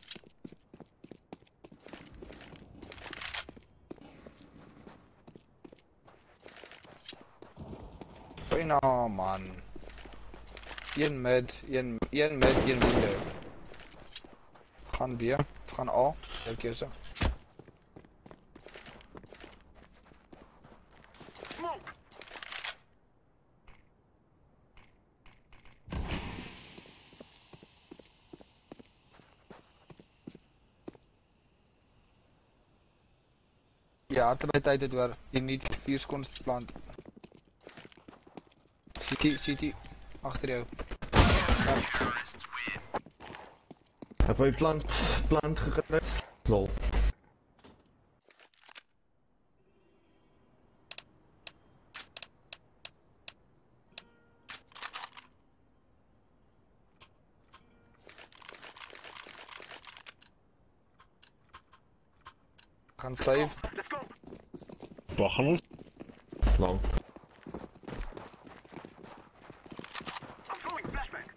Bijna man. Een mid, een window. Gaan B, of gaan A, jou keuse. Smoke! Ja, hartelijkheid het waar. Je niet 4 seconden te planten. CT, achter jou. Ja. Heb jy plant gekry? Lol. Gaan save. Let's go! Waar gaan ons? Lang. I'm throwing flashback.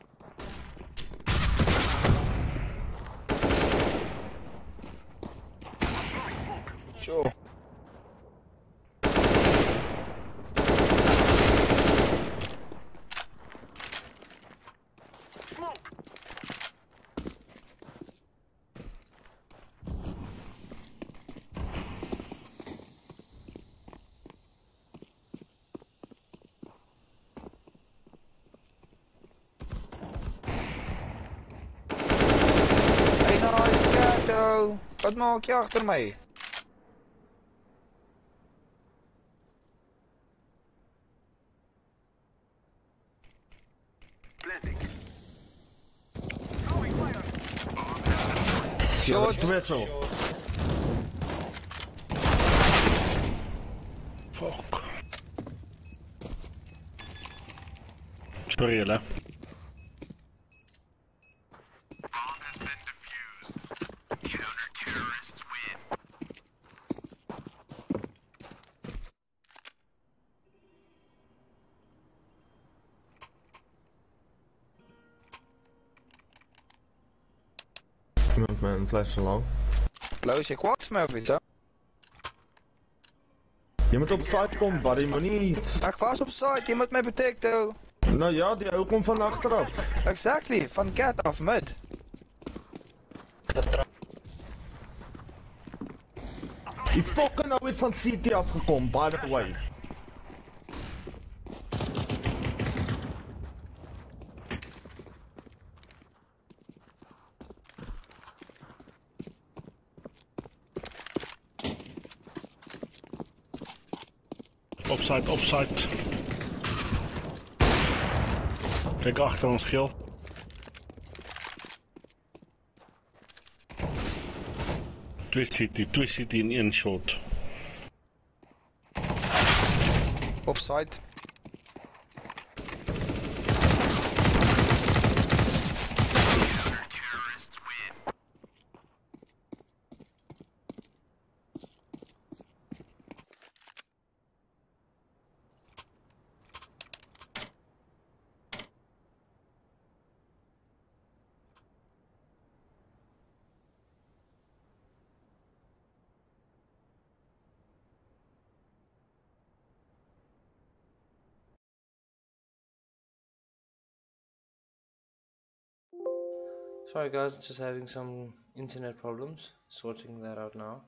Throwing smoke. Sure. Smoke! Hey nice Kato. Wat maak je achter mij? Planting. Throwing fire. Short. Wissel. Fuck. Sorry, julle. Iemand met een fles lang. Blauw is je kwaad voor mij of iets hè? Je moet op site komen, buddy, maar niet. Ik was op site, je moet mij betekenen. Nou ja, die ook komt van achteraf. Exactly, van cat af mid. Die fucking nou het van CT afgekom, by the way. Offside. Kijk achter ons, Gil. Twee city in één shot. Offside. Sorry guys, just having some internet problems. Sorting that out now.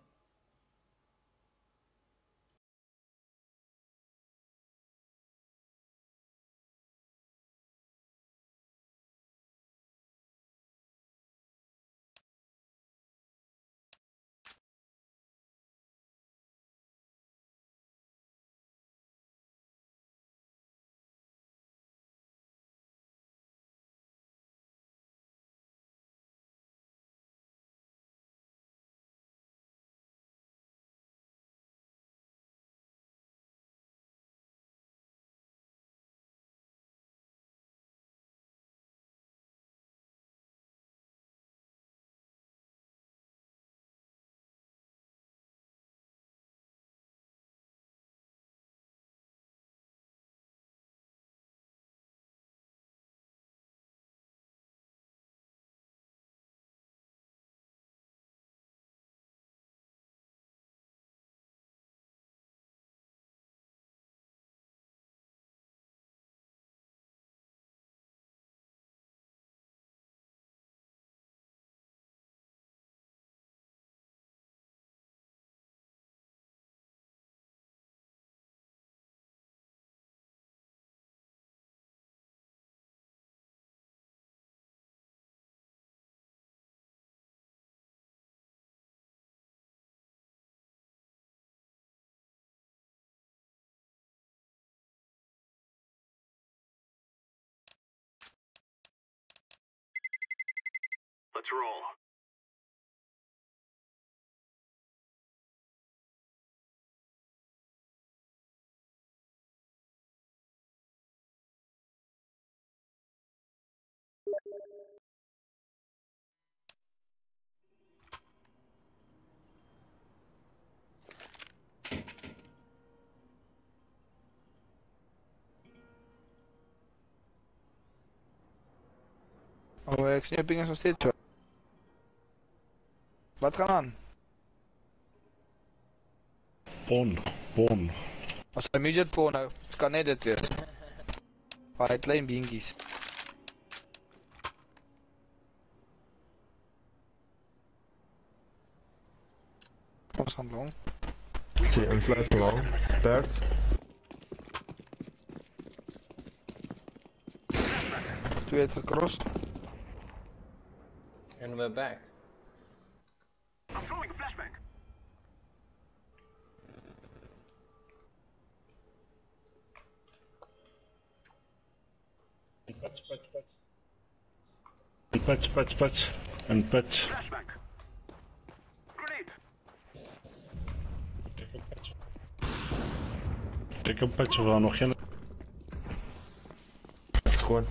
Let's roll. Oh, ek sien jou ping is nog steeds so. Wat gaan aan? Pon. As hy midget pon nou, kan net dit weer. Hy klein beentjies. Ons gaan long. See, een flat long. Pers. Twee het gecrossed. And we're back. I'm throwing a flashbang. Pets. En pets. Flashbang. Grenade. Tik een pets, we gaan nog geen. Schoon.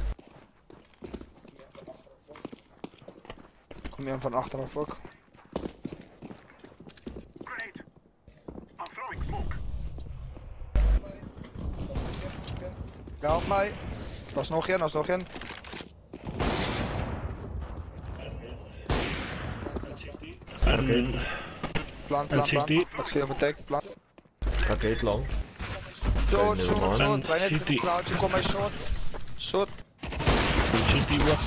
Kom je hem van achteraf ook? Grenade. I'm throwing smoke. Help mij. Daar is nog een. Plant. Ik zie hem attack. Plant. Raket lang. Short. Bij net cloudje, kom bij short. Short. CT wacht.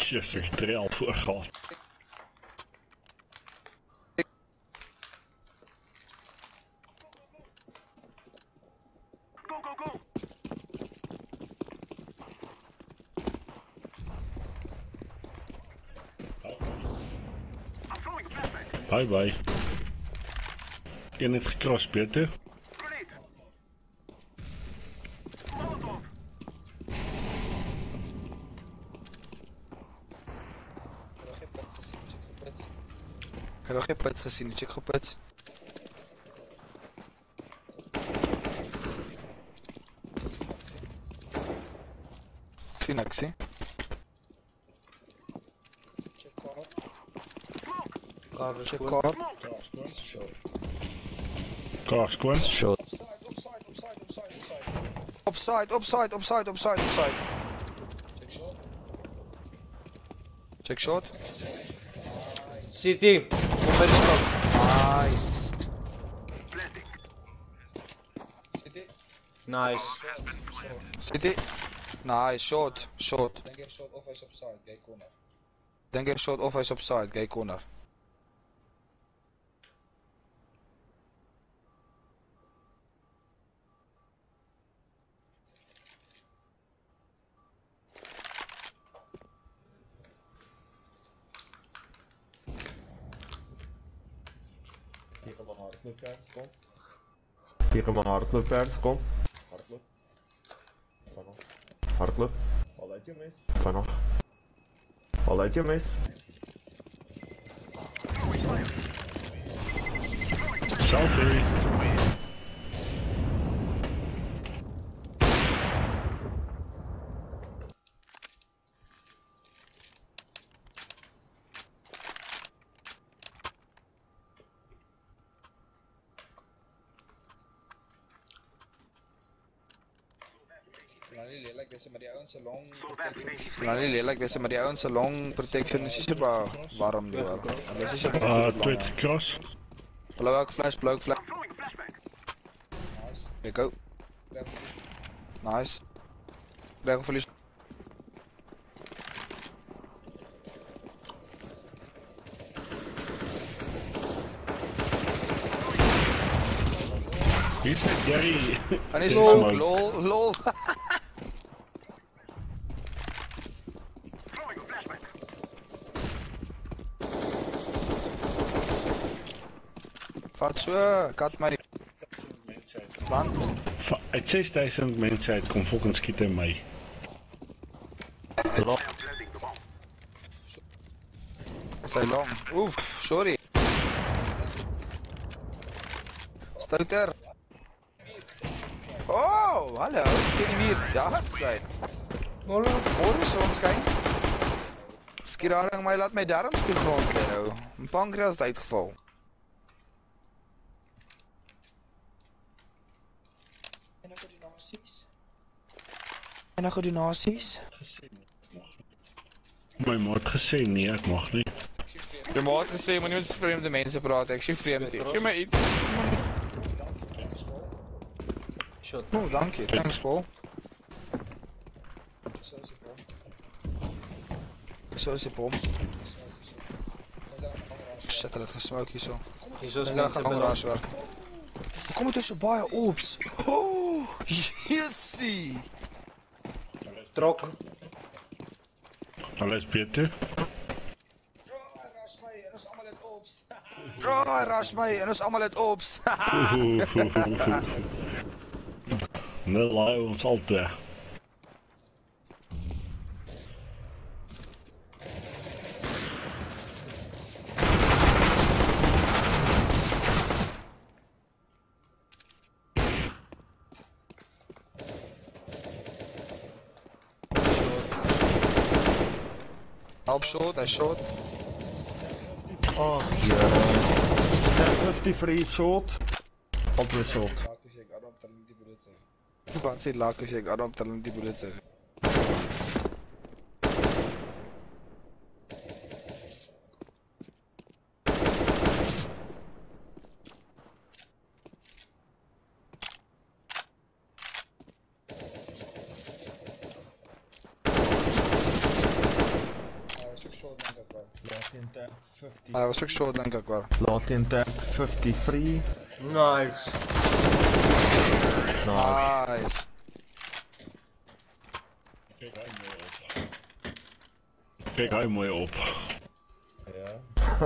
Just een trail voor gehad. Go, go, go! I'm throwing a flashbang. Bye bye. Ik heb net gecrossed, Peter. Grenade! Molotov! Ik heb nog geen pits gezien, check op pits. Ik zie niks, hè? Car is Check goed. car. Car squad. Short. Opside. Check shot. CT. Kom bij de stad. Nice. Planting. Nice. City. Nice, shot. Denk je shot of hij is op side, gay corner. Hier kom maar hardloop pers, kom. Hardloop. Al uit je mis. Ga nog. Al uit je mis. Southeast. Maar die ouens se long protection is nie so warm nie hoor. Hulle is so Twee gecrossed. blou ook flash. I'm throwing a flashbang. There you go. Nice. Krijg verlies. Hier zit Jerry. En is smoke, lol. Throwing a flashbang. Vat so, kat my. Plant. Uit 6000 mensen uit kon fucking schieten in mij. I am planting the bomb. Sy long. Oef, sorry. Stouter. Oh, hallo. Ken die muur. Daar sy. Môre son skyn. Skierading my laat my darms op die grond lê nou. My pankreas het uitgeval. En nog donasies? My maat gesê nee, ek mag nie. Je mag gesê, maar niet met vreemde mensen praten. Ik zie vreemd. Geef mij iets. Shot. Oh, dank je. Thanks, Paul. Zo is die bom. Shit, dat gesmoke hier zo. Hier zo is Ik ga mensen gaan bij rage werken. We komen tussen baie ops. Oh, jessie. Trok. Alles Peter. Oh, hij rush mij en ons allemaal het ops. Nee, laai ons altijd. Help shot, hij shot. Oh, yeah. 50 free shot. Op de shot. Wat zit laat ik Adam tellen die bullets. Hij was ook short denk ik wel. Laat in tap 53. Nice. Nice. Kijk hij mooi op. Ja.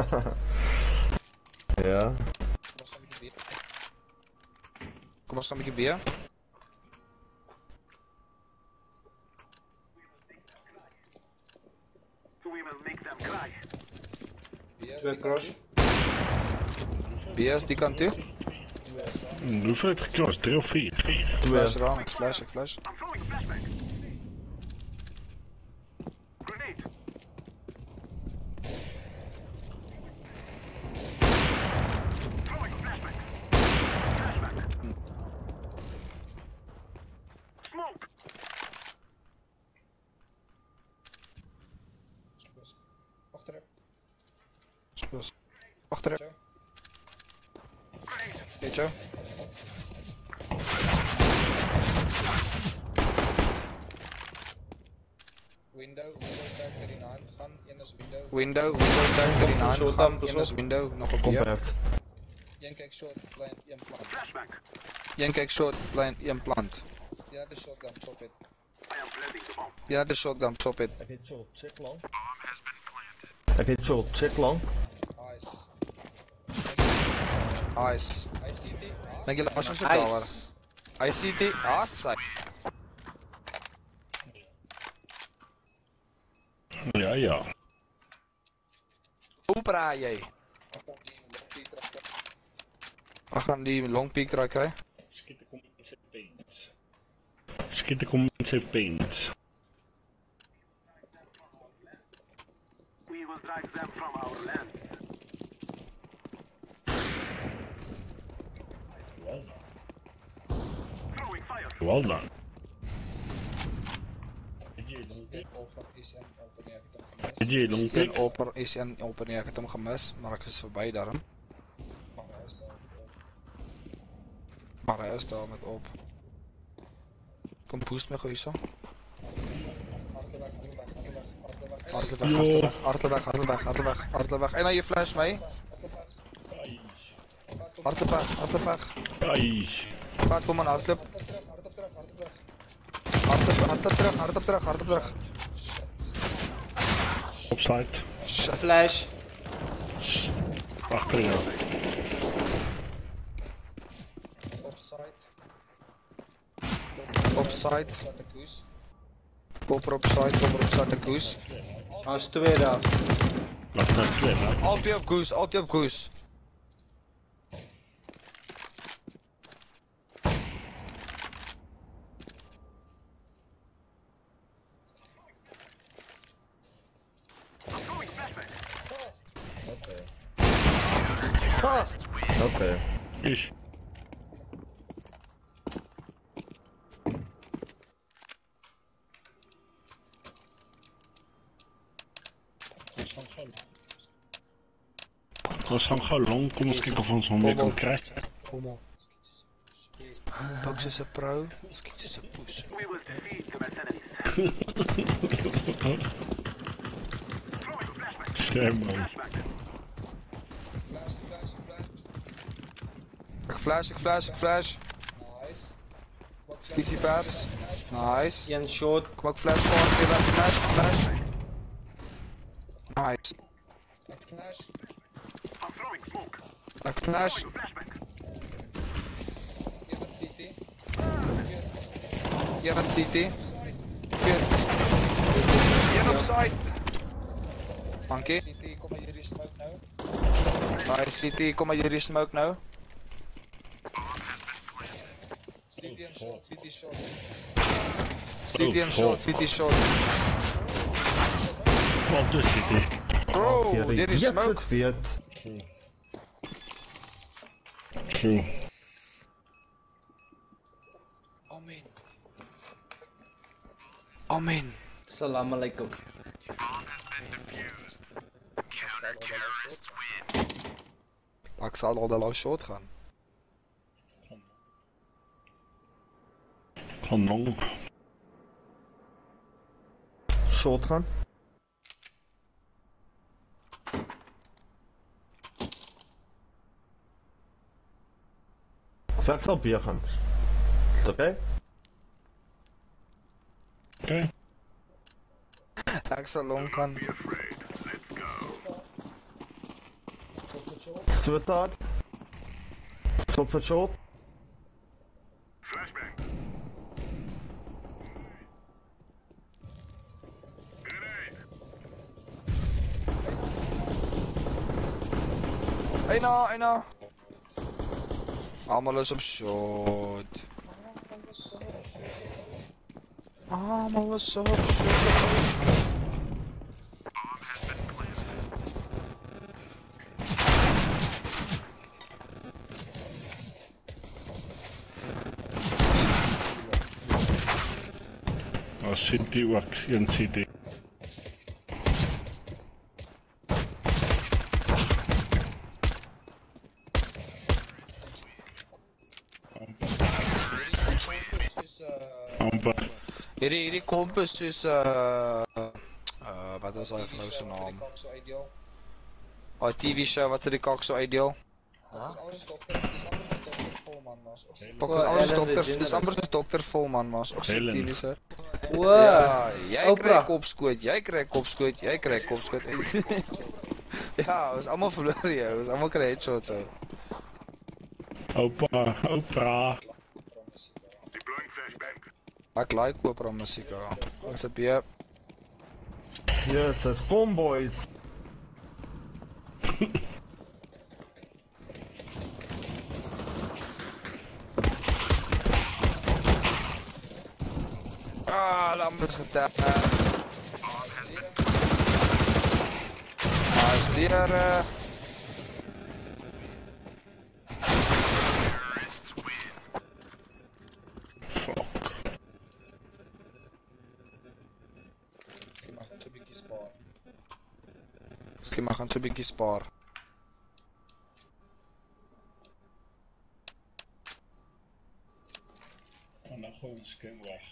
Ja. Kom eens een beetje bier. We will make them cry. Twee cross. Bier is die kant toe. Hoeveel heb je gecrossed? 3 of 4? Flash eraan, ik flash. I'm throwing a flashback. Grenade. Throwing a flashback. Flashback. Smoke. Achterin. Weet je? Window, tag 39 gaan, een is window, nog een bier. Compact. Jen kijkt short, blind, Jen plant. Flashback. Jen kijkt short, blind, Jen plant. Jen had de shotgun, stop it. I am planting the bomb. Jen had de shotgun, stop it. Ik hit short, check long. Ik hit short, check long. Nice. Denk je dat je tower? ICT, assai. Ja. Hoe praat jij? We gaan die long peak eruit krijgen. Schieten komt met zijn paint. We will drive them from our lands. Throwing fire. Wel dan. DJ long En open is en open, ja, ik heb hem gemist, maar ik is voorbij daarom. Maar hij is daar met op. Kom boost me goed zo. Hartelijk. En dan je flash mee. Hartelijk. Ai. Gaat kom maar hartelijk. Hartelijk terug. Opside. Flash. Achterin. Offside. Koper opside de goose. Hij is twee daar. Laat naar 2, hè. Altijd op goose. Oké. Is. Als gaan gauw long, kom eens kijken of ons nog meer kan krijgen. Homo. Bugs is een pro, Skeet is een poes. We will defeat the mercenaries. Throwing a flashback. Scherm man. Flashback. Ik flash. Skeetie pads. Nice. Jen short. Kom ook flash voor, flash. Nice. I'm throwing smoke. Flash. Throwing a flashback. Hier aan CT. Hier op side. Dankie. CT, kom maar jullie smoke nou. Nice, CT, kom maar jullie smoke nou. CT en short. CT short. Wat dus zit hij? Bro, dit is smoke. True. Amen. Salam alaikum. Ik zal al de low short gaan. Gaan long. Short gaan. Vecht op hier gaan. Is het oké? Oké. Ek sal long gaan. Suicide. Stop for short. Flashbang. Grenade. Eina. Almal is op shot. Almal is op shot. Daar zit die ook, een city. Amper. Hierdie komp is soos wat is daai vrou se naam? Daai TV show wat die kak so uitdeel. Dis amper soos Dr. Volman maar ook so TV se. Wow. Ja, jy kry Oprah. kopskoot, jy kry kopskoot. Ja, ons almal verloor jy, ons almal kry headshots ou. Opa. Deploying flashbang. Ek like Oprah musiek ou. Ons het B. Yes, that's homeboys. Laat is getap. Nice dier. Misschien mag gaan so 'n bietjie spaar. En dan gooi een skin weg.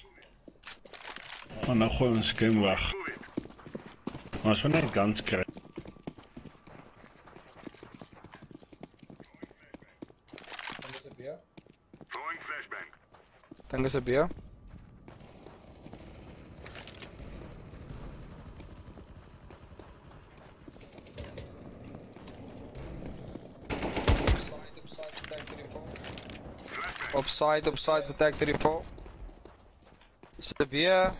Maar als we net guns krijgen. Throwing flashbang. Dink is 'n B. Opside, attack 34. Severe.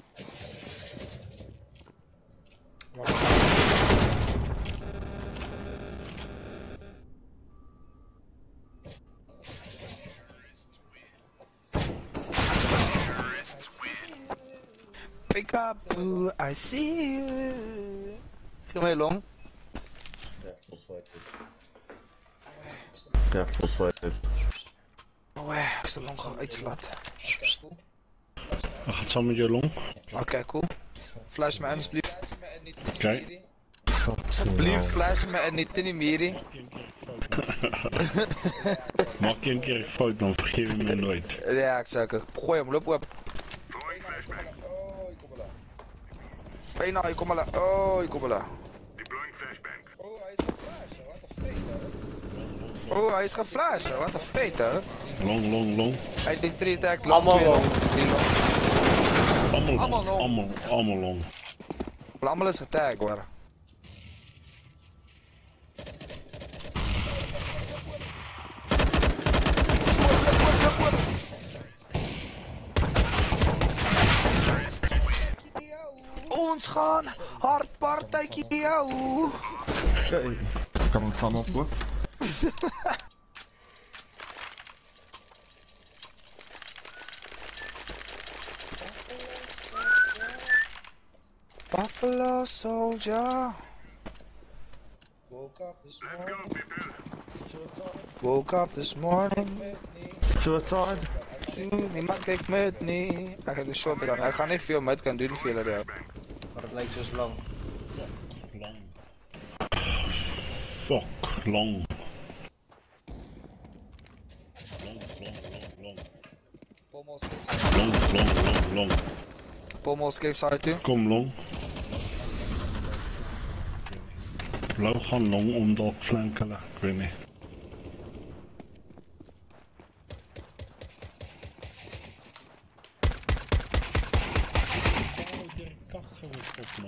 Pick up, ooh, I see you. Ga mee long. Ja, volsleten. Oh, ek sal long gaan uitslaat. Dan gaat samen met je long. Okay, cool. Flash me in, asseblief. Oké. Asseblief, flash me in, niet in die mierie. Maak je een keer een fout, dan vergeef je me nooit. Ja, ek sê, gooi hem, loop op. Throwing flashbang. Hey, nou, kom maar. Oh, kom maar. Deploying flashbang. Oh, hij is geflasht, wat een feit, hè? Long. Hij deed 3 attack, Allemaal long. Allemaal long. Allemaal is getagd, hoor. Ons gaan hard partijtje, jou. Oké, kan het gaan op hoor. Buffalo soldier. Let's go, people. Woke up this morning. Suicide. Niemand kijkt met nie. Ek het 'n shotgun. Ek gaan nie veel met kan doen vir julle. Maar het lijkt dus lang. Fuck, long. Long. Pommel skip side toe. Kom long. Blauw gaan long om dat flanken, ik weet niet.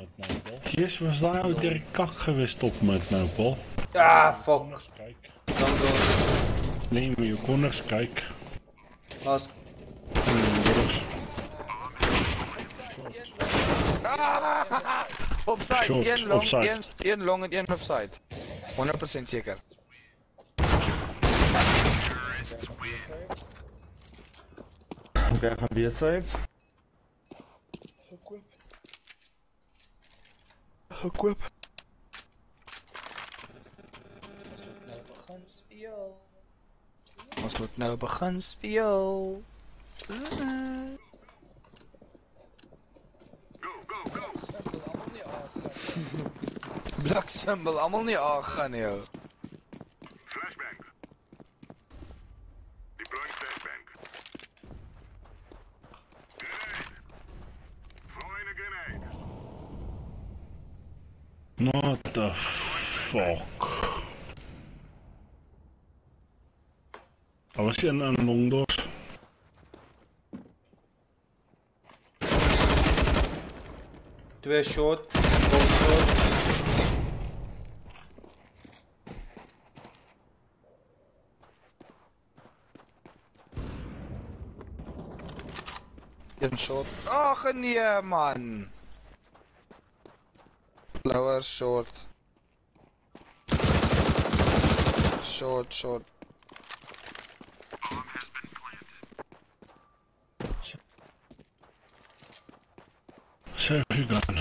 met nou, Paul? Yes, was daar nou direct kak geweest op met nou, Paul? Ah, fuck. Kijk. Dan go. Nee, maar je kon eens kijken. Last. Opside, Short, 1 long, offside. 1 long en 1 offside. 100% zeker. Oké, gaan we weer save. Gekoop. Ons moet nou begin speel. Black symbol, allemaal niet aangaan, joh. Flashbang. Deploying flashbang. Grenade. Throwing a grenade. What the fuck? Dat was je een longdoos. Twee short. Both short. Een shot. Ach nee, man. Lower, short. Short. Save your gun.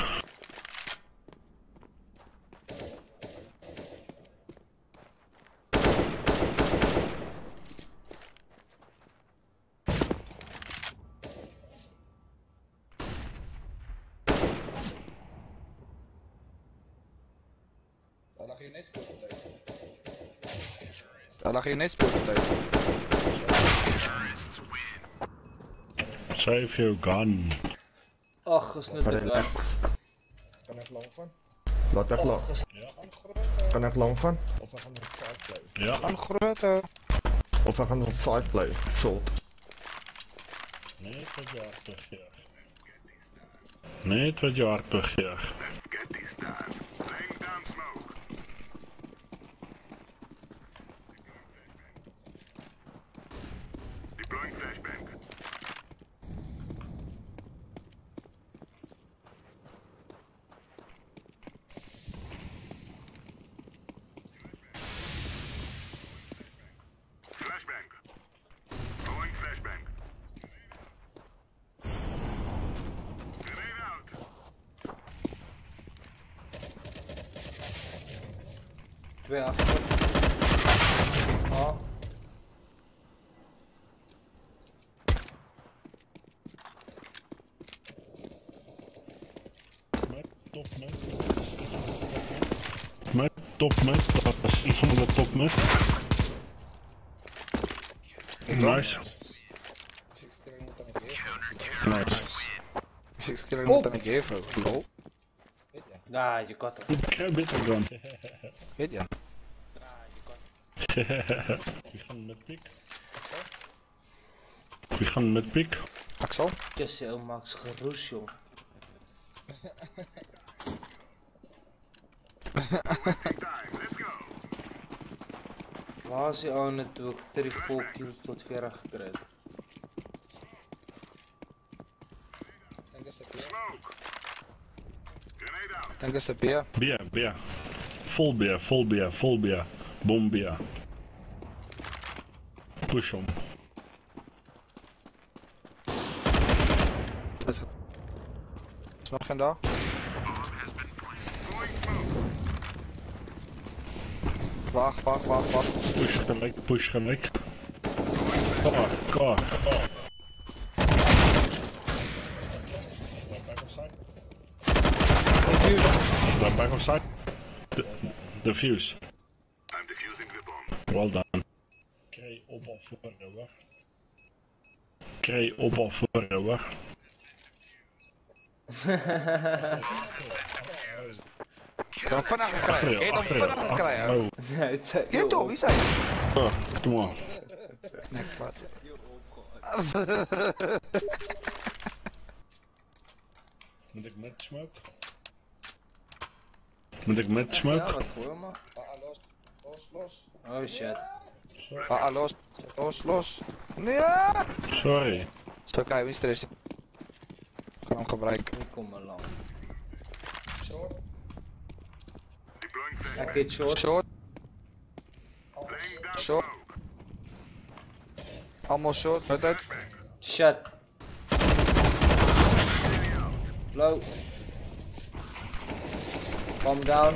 Daar lag je net speeltijd. Save your gun. Ach, is net dit weg. Kan ik lang van? Laat echt lang. Kan ik lang van? Of we gaan op side play. Ja. Een grote. Of we gaan op side play. Short. Nee, het wordt je hard hier. Nee, het wordt je hard hier. Get this done. Laying down smoke. Deploying flashbang. Flashbang. Throwing flashbang. Grenade out. Twee achter. Ah. Met topmet, dat is een van de topmet. Nice. Nice. 6 keer moet ik geven. Lol. Nah, you got it. Ik heb beter gun. Weet je? We gaan met pik. We gaan met pik. Axel? Tussen Max geroes, joh. Waar is die oude toe ek 34 kills tot 40 gekry het? Smoke. Grenade out. Denk is het bier. Beer. Vol beer. Bom beer. Push hem. Is nog geen daar? Wacht. Push gelijk. Car. Back of side. Defuse. I'm defusing the bomb. Well done. Krijg op voor de weg. Ik kan hem vannacht krijgen. Eet hem vannacht krijgen. Oh, Nee, het zei Kijk toch, wie zei? doe maar. Nee, wat? Moet ik met smoke? Moet ik met Ja, smoke? wat voor maar. Los. Oh shit. Los. Nee! Sorry. Is oké, wie stress. Ik kan hem gebruiken. Ik kom maar lang. Deploying flash. Ek het short. Short. Laying down Short. smoke. Allemaal short, met het. Shit. Low. Bomb down.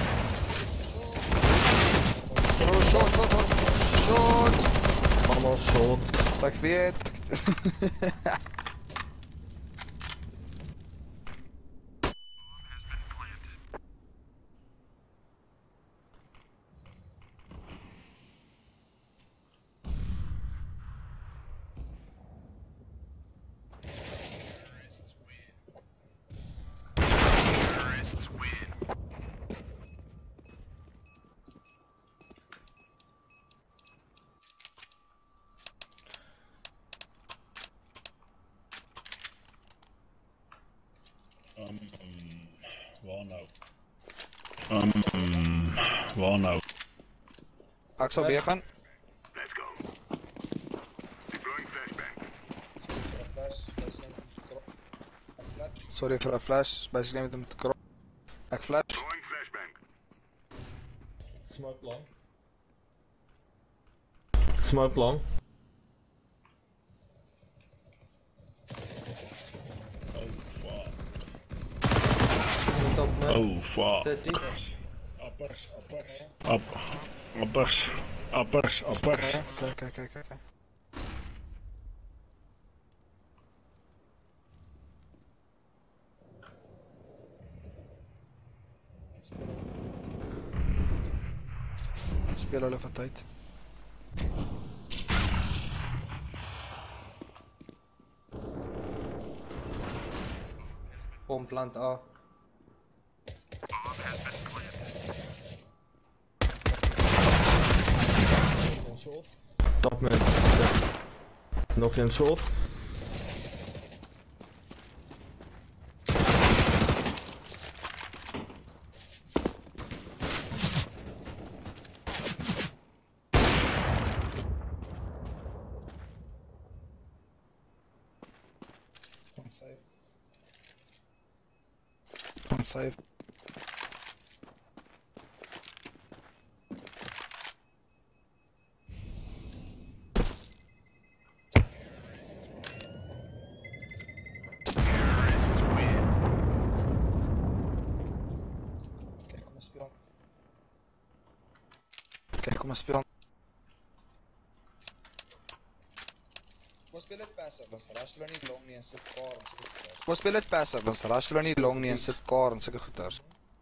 Oh, short. Allemaal short. Tak weet. Waar nou? Waar nou? Ek sal weer gaan. Let's go. Deploying flashbang. Sorry vir 'n flash, basically met hom te krop. Ek flash. Throwing flashbang. Smoke long. Top man. Oh, fuck. 30. Uppers. Kijk. Speel hulle van tyd. Pompland A. Top man. Nog een short. Save. Kijk, kom maar spelen. Speel het passive, dan rush hulle nie long nie en sit kar en sulke goeters. Speel het passive, dan rush hulle nie long nie en sit kar en sulke goeters.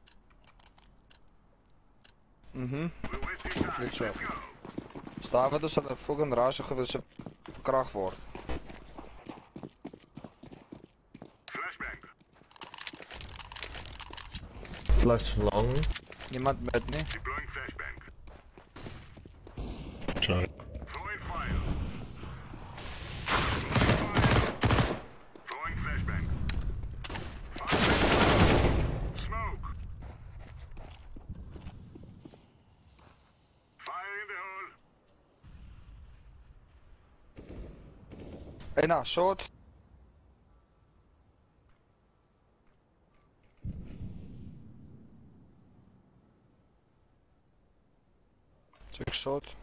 Dit so. Staan wat as hulle fucking rush gewys op krag word. Flashbang. Flash long. Niemand met nie. Deploying flashbang. Sorry. Throwing fire. Throwing flashbang. Smoke. Fire in the hole. Hey nou, short. Check short.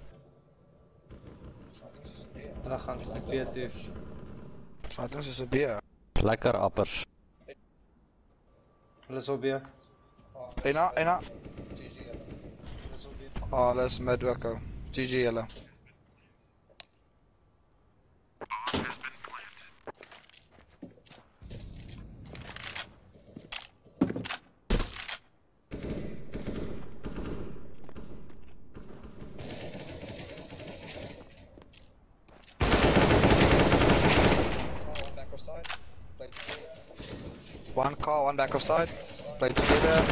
Hulle gaan ek weet toe. Sightings is 'n B. Lekker appers. Hulle is op B. Hey nou. Hulle is met ook. GG hulle. One car, one back of side. Play together.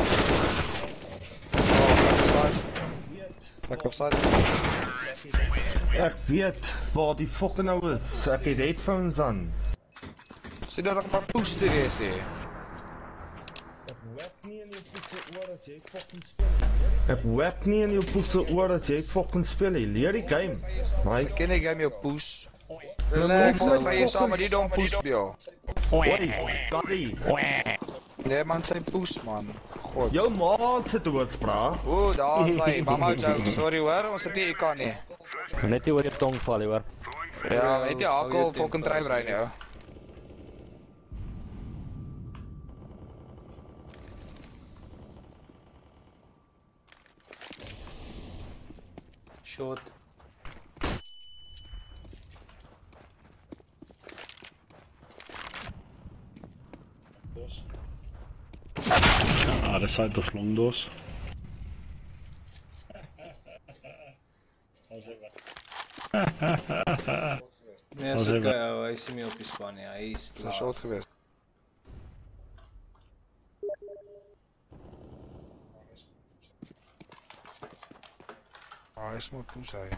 Back of side. Ek weet waar die fucking nou is. Ek het headphones aan. Sien dat ek maar push te wees hè. Ek hoor nie in die oor Ek web nie in jou poese oor dat jy fucking speel nie. Leer die game. Maar Ek ken die game jou poes. Relax. Kom gaan jy saam met die dom poes speel. Oi, sorry. Nee man, sy poes man. God. Jou ma sit doodspraak. Ooh, daar is hy. Mama joke. Sorry hoor, ons het nie IK nie. Net nie oor jou tong val, hoor. Ja, weet jy hakkel fucking treimbrein jou. Short. Other side of long doors. Nee, is oké, hy is nie meer op die span nie, hy is Dis short geweest. Hy is maar poes hy.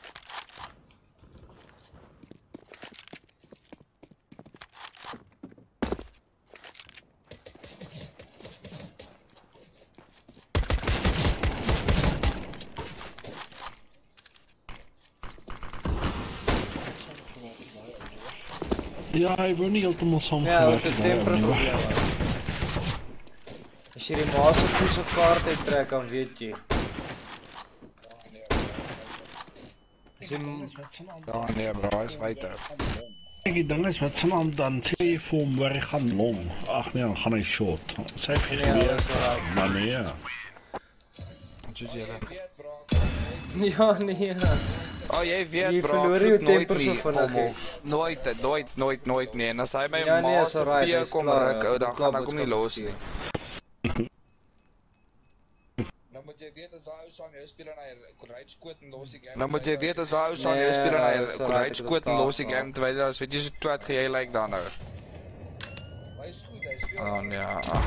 Ja, hy wou nie heeltemal Ja, saamgewerk wat 'n nie. temperatuur. As jy die ma se poes kaart uittrek, dan weet jy. As jy Ja nee bro, hy is buite. Ek die ding is wat se naam dan sê jy vir hom waar hy gaan long. Ag nee, dan gaan hy short. Sy het nee, geweet. dis alright. Maar nee. Wat soos jy reg. Ja, nee. Oh jy weet Jy bro, verloor ek jou vloek nooit temper so nie. vinnig, Homo. Nooit nie. En as hy my Ja, nee, ma is se alright, pie hy's kom klaar, ruk, dan gaan ek hom nie los nie. Nou moet jy weet as daai ou sang jou speel en hy rage quit en los die game. Nou moet jy weet as daai ou sang jou speel en hy rage quit en los die game terwyl jy as weet jy so twat gaan jy like dan nou. Hy is goed, hy speel. Oh nee.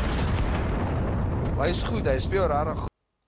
Hy is goed, hy speel regtig.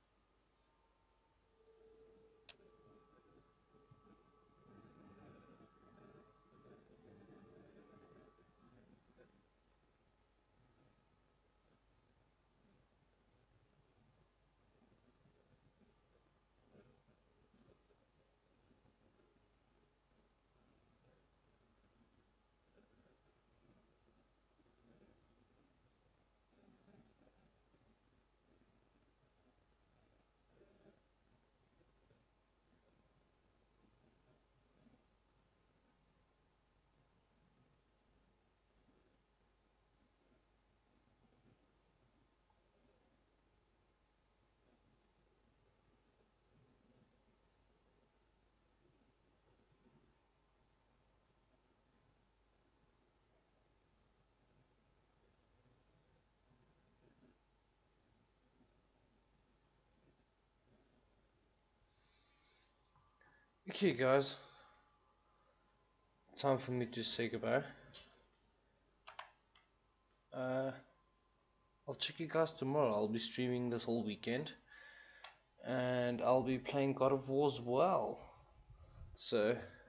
Okay guys, time for me to say goodbye. I'll check you guys tomorrow. I'll be streaming this whole weekend and I'll be playing God of War as well. So